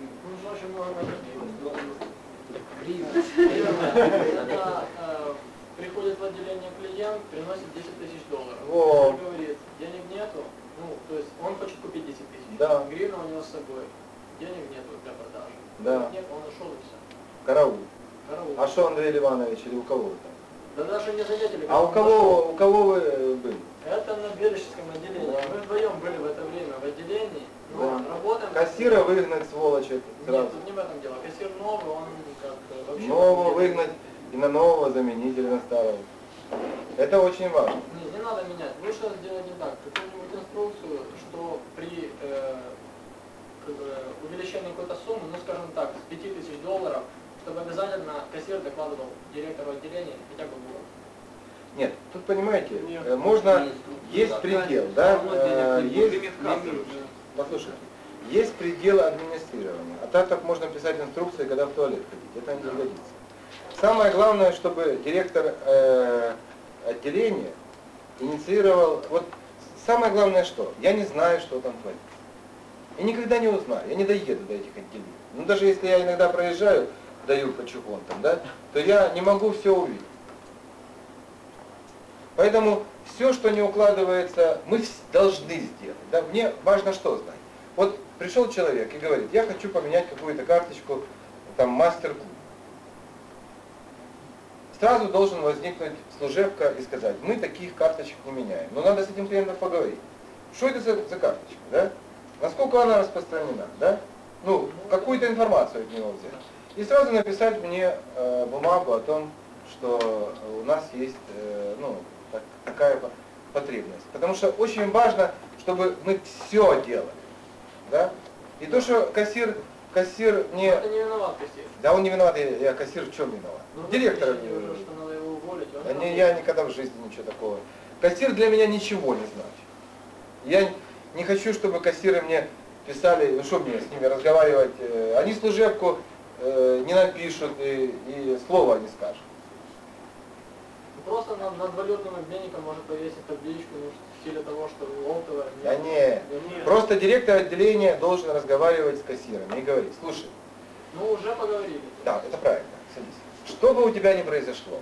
Это приходит в отделение клиент, приносит 10 тысяч долларов. Во. Он говорит, денег нету, ну, то есть он хочет купить 10 тысяч. Да. Гривна у него с собой, денег нету для продажи. Да. Нет, он ушел и все. Караул. Караул. А что, Андрей Иванович, или у кого вы там? Да даже не заметили. А у кого вы были? Это на Белищевском отделении. Да. Мы вдвоем были в это время в отделении, но Да. работаем... Кассира выгнать, сволочь, сразу. Нет, тут не в этом дело. Кассир новый, он как вообще... Нового выгнать и на нового заменить или на старого. Это очень важно. Не надо менять. Лучше сделать не так. Какую-нибудь инструкцию, что при увеличении какой-то суммы, ну скажем так, с 5000 долларов, чтобы обязательно кассир докладывал директору отделения хотя бы год. Нет, тут понимаете, можно, есть предел, да, есть, послушайте, есть предел администрирования, а так можно писать инструкции, когда в туалет ходить, это не годится. Самое главное, чтобы директор отделения инициировал, вот самое главное что, я не знаю, что там творится. И никогда не узнаю, я не доеду до этих отделений. Ну даже если я иногда проезжаю, даю по чухонтам, да, то я не могу все увидеть. Поэтому все, что не укладывается, мы должны сделать. Да? Мне важно что знать. Вот пришел человек и говорит, я хочу поменять какую-то карточку, там, мастер-клуб. Сразу должен возникнуть служебка и сказать, мы таких карточек не меняем. Но надо с этим клиентом поговорить. Что это за карточка, да? Насколько она распространена, да? Ну, какую-то информацию от него взять. И сразу написать мне бумагу о том, что у нас есть, ну, такая потребность. Потому что очень важно, чтобы мы все делали. Да? И то, что кассир не... Это не виноват кассир. Да он не виноват, я кассир в чем виноват? Директор. Что надо его уволить, Я никогда в жизни ничего такого. Кассир для меня ничего не значит. Я не хочу, чтобы кассиры мне писали, ну что мне с ними разговаривать, они служебку не напишут и слова не скажут. Просто над валютным обменником может повесить табличку, ну, в стиле того, что Олтова... Да нет. Просто директор отделения должен разговаривать с кассирами и говорить, слушай. Ну уже поговорили. Да, это правильно, садись. Что бы у тебя ни произошло,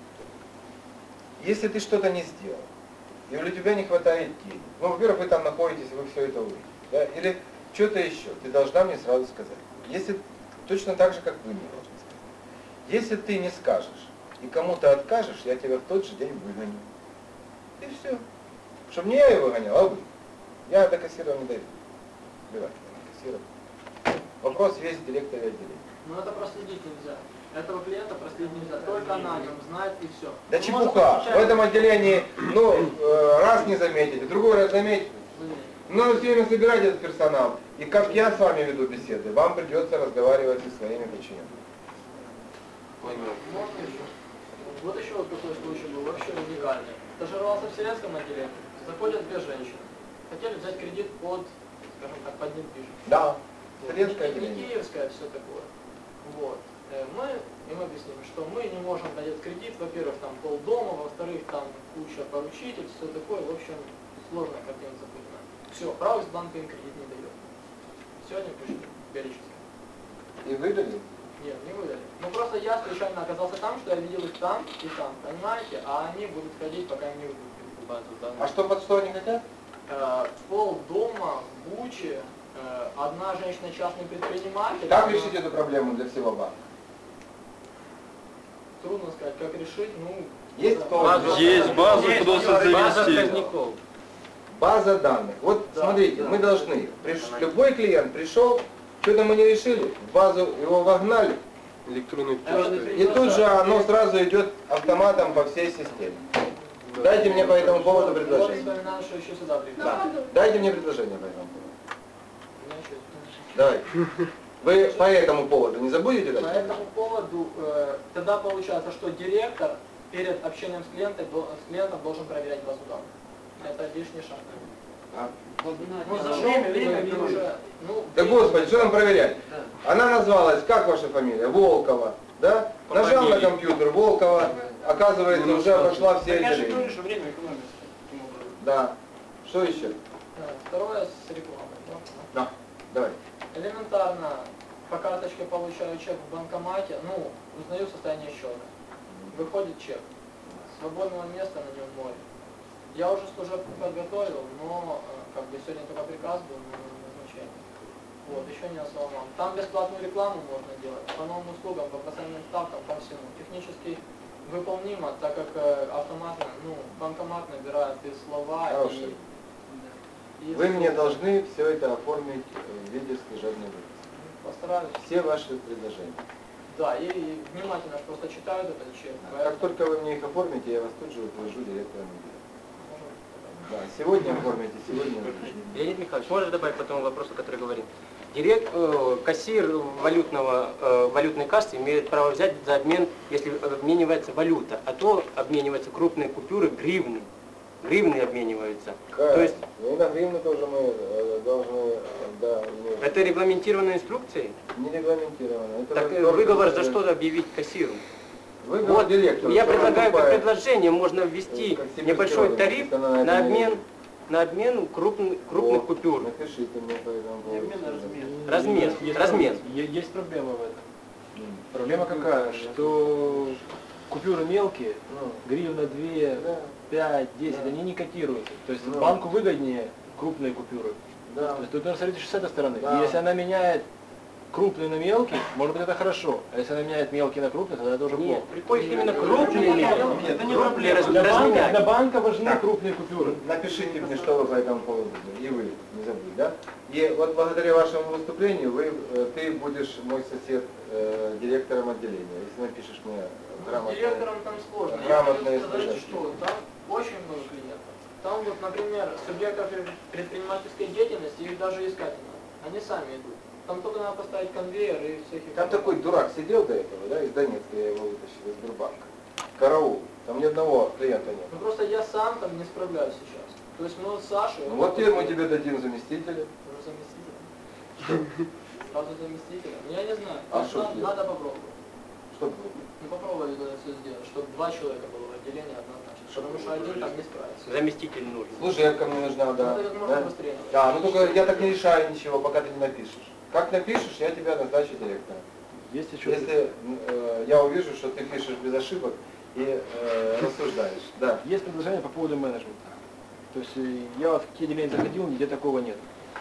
если ты что-то не сделал, и у тебя не хватает денег, ну, во-первых, вы там находитесь, вы все это увидите, да? Или что-то еще, ты должна мне сразу сказать. Если точно так же, как вы мне должны сказать. Если ты не скажешь, и кому-то откажешь, я тебя в тот же день выгоню. И все. Чтобы не я ее выгонял, а вы. Я до кассиров не дойду. Плевать на кассиров. Вопрос весь директора отделения. Но это проследить нельзя. Этого клиента проследить нельзя. Только она о нем знает и все. Да чепуха. В этом отделении, ну, раз не заметите, другой раз заметите. Но все время собирать этот персонал. И как я с вами веду беседы, вам придется разговаривать со своими подчиненными. Можно еще? Вот еще вот такой случай был, вообще уникальный. Стажировался в сельском отделении, заходят две женщины. Хотели взять кредит под, скажем так, под недвижимость. Да, вот. сельское Не отделение. киевское, все такое. Вот. Мы им объяснили, что мы не можем дать этот кредит, во-первых, там полдома, во-вторых, там куча поручительств, все такое, в общем, сложная картина запутана. Все, правый с банка им кредит не дает. Сегодня пришли, Белищевский. И выдали? Нет, не выдали. Ну просто я случайно оказался там, что я видел их там и там, понимаете? А они будут ходить, пока им не выдадут. А что под что они хотят? Пол дома, Бучи, одна женщина частный предприниматель. Как решить эту проблему для всего банка? Трудно сказать, как решить, ну... Есть Есть базу, просто завести. База данных. Вот да, смотрите, да, мы должны, любой клиент пришел, что-то мы не решили, в базу его вогнали, электронной почтой. И тут же оно сразу идет автоматом по всей системе. Да. Дайте мне по этому поводу предложение. Да. Дайте мне предложение по этому поводу. Давай. Вы по этому поводу не забудете дать? По этому поводу тогда получается, что директор перед общением с клиентом должен проверять базу данных. Это лишний шаг. Ну, зашел, время уже... Да господи, что нам проверять? Она назвалась, как ваша фамилия? Волкова, да? Нажал на компьютер Волкова, оказывается, уже обошла все отделения. время экономится. Да. Что еще? Второе с рекламой. Да, давай. Элементарно, по карточке получаю чек в банкомате, узнаю состояние счета. Выходит чек. Свободного места на нем море. Я уже служебку подготовил, но сегодня только приказ был на назначение. Вот, еще не основал. Там бесплатную рекламу можно делать, по новым услугам, по процентным ставкам, по всему. Технически выполнимо, так как автоматно, банкомат набирает и слова, и вы мне должны все это оформить в виде служебной выписки. Постараюсь. Все ваши предложения. Да, и внимательно просто читают этот чек. Как только вы мне их оформите, я вас тут же утвержу директором отдела. Да, сегодня оформите, сегодня. Леонид Михайлович, можешь добавить по тому вопросу, который говорит? Кассир валютной кассы имеет право взять за обмен, если обменивается валюта, а то обмениваются крупные купюры гривны. Гривны обмениваются. То есть, на гривны тоже мы должны... Да, это регламентировано инструкцией? Не регламентировано. Так выговор за что объявить кассиру? Вот, я предлагаю как предложение, можно ввести небольшой тариф на обмен крупных купюр. Напишите мне по этому поводу. Размен. Есть проблема в этом. Проблема какая? Что купюры мелкие, гривна 2, 5, 10, они не котируются. То есть банку выгоднее крупные купюры. Да. То есть тут нужно смотреть с этой стороны. И если она меняет крупные на мелкие, может быть это хорошо. А если она меняет мелкие на крупные, тогда это уже плохо. Приходит именно крупные мелкие. Это не проблема. Для банка важны крупные купюры. Напишите мне, что вы по этому поводу. И вы, не забудьте, да? И вот благодаря вашему выступлению ты будешь мой сосед директором отделения. Если напишешь мне директором там сложно. грамотное Я хочу сказать, что там очень много клиентов. Там вот, например, субъектов предпринимательской деятельности, их даже искать не надо. Они сами идут. Там только надо поставить конвейер и всех их... Там такой дурак сидел до этого, да, из Донецка, я его вытащил, из Сбербанка. Караул. Там ни одного клиента нет. Ну просто я сам там не справляюсь сейчас. То есть, Саша... Вот теперь мы тебе дадим заместителя. Уже заместителя? Сразу заместителя? Я не знаю. Надо попробовать. Что попробовать? Попробовать это все сделать, чтобы 2 человека было в отделении однозначно. Потому что один там не справится. Заместитель нужен. Служебка мне нужна, да. Это как можно быстрее. Да, ну только я так не решаю ничего, пока ты не напишешь. Как напишешь, я тебя назначу директором. Если я увижу, что ты пишешь без ошибок и рассуждаешь. Да. Есть предложение по поводу менеджмента. То есть я вот в какие отделения заходил, нигде такого нет.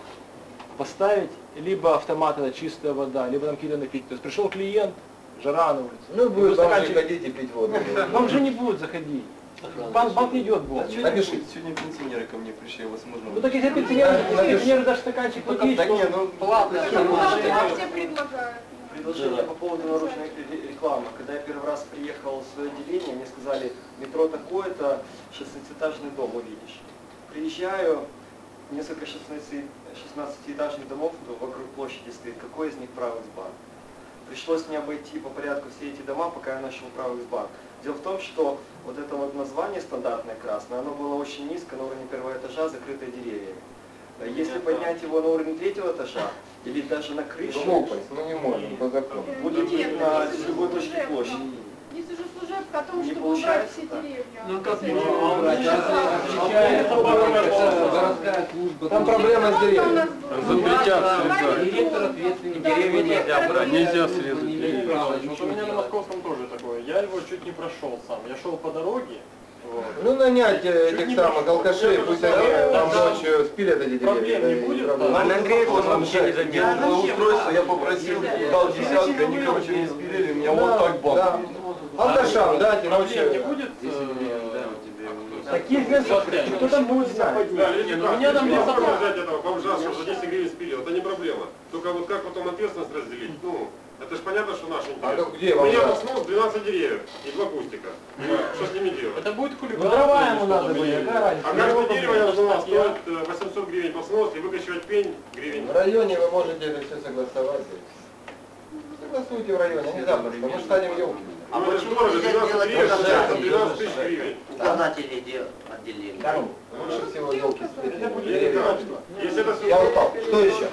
Поставить либо автомат, это чистая вода, либо там какие-то напитки. То есть пришел клиент, жара на улице. Ну будет бомжи ходить и пить воду. Бомжи не будут заходить. Банк не идет бомж. Напиши. Сегодня пенсионеры ко мне пришли, возможно. Ну так если пенсионеры даже стаканчик попить, так нет, ну платно. Все предлагают. Предложение по поводу наружной рекламы. Когда я первый раз приехал в свое отделение, мне сказали, метро такое-то, 16-этажный дом увидишь. Приезжаю, несколько 16-этажных домов вокруг площади стоит. Какой из них Правэксбанк? Пришлось мне обойти по порядку все эти дома, пока я нашел Правэксбанк. Дело в том, что вот это вот название стандартное красное, оно было очень низко, на уровне 1-го этажа, закрытое деревьями. Если поднять его на уровень 3-го этажа, или даже на крышу, мы не можем по закону. Будет видно с любой точки площади. Есть уже служебка о том, Не чтобы убрать получается все так. деревья. Ну как Городская служба. Там проблема с деревьями. Директор ответственный, деревья нельзя брать. Нельзя срезать. Вот у меня на Московском тоже такое. Я его чуть не прошел сам. Я шел по дороге. Ну нанять этих самых алкашей, пусть они там ночью спилят эти деревья. Проблем не будет. А на Андреев он вообще не заметил. Устройство я попросил, дал десятку, они, короче, не спилили, меня вот так бам. Да. Алкашам, дайте ночью. Не будет? Таких весов, кто там будет знать? Меня там не забыл взять этого бомжа, что за 10 гривен спилил, это не проблема. Только вот как потом ответственность разделить, это же понятно, что наш интерес. Где У меня посмотрел 12 деревьев и 2 кустика. Что с ними делать? Это будет хулиган. Дрова ему надо будет, А каждое дерево, я узнал, стоит 800 гривен по сносу и выкачивать пень гривен. В районе вы можете это все согласовать. согласуйте в районе, а не запросто, мы станем елки. А почему нельзя делать показатели отделения? Да, лучше всего елки встретить. Я упал. Что еще?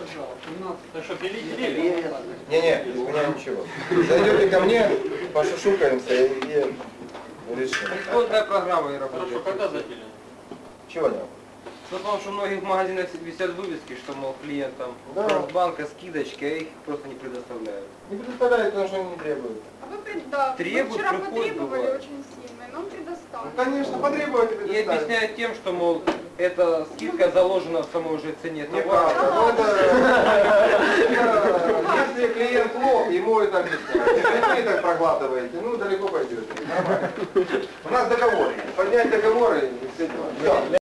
Не-не, без меня ничего. Зайдете ко мне, пошушукаемся и решим. Исходная программа не работает. Хорошо, когда заделение? Чего не? Потому что в многих магазинах висят вывески, что, мол, клиентам банка скидочки, а их просто не предоставляют. Не предоставляют, потому что они не требуют. А вы, Требуют, вчера приходят, потребовали бывает. очень сильно, но он предоставил. Ну, конечно, потребовать и И предоставить. объясняют тем, что, мол, эта скидка заложена в самой уже цене Неправда. товара. Ну, если клиент лох, ему это объясняют. Если вы так проглатываете, ну далеко пойдете. Нормально. У нас договор есть. Поднять договоры и все дела. Всё.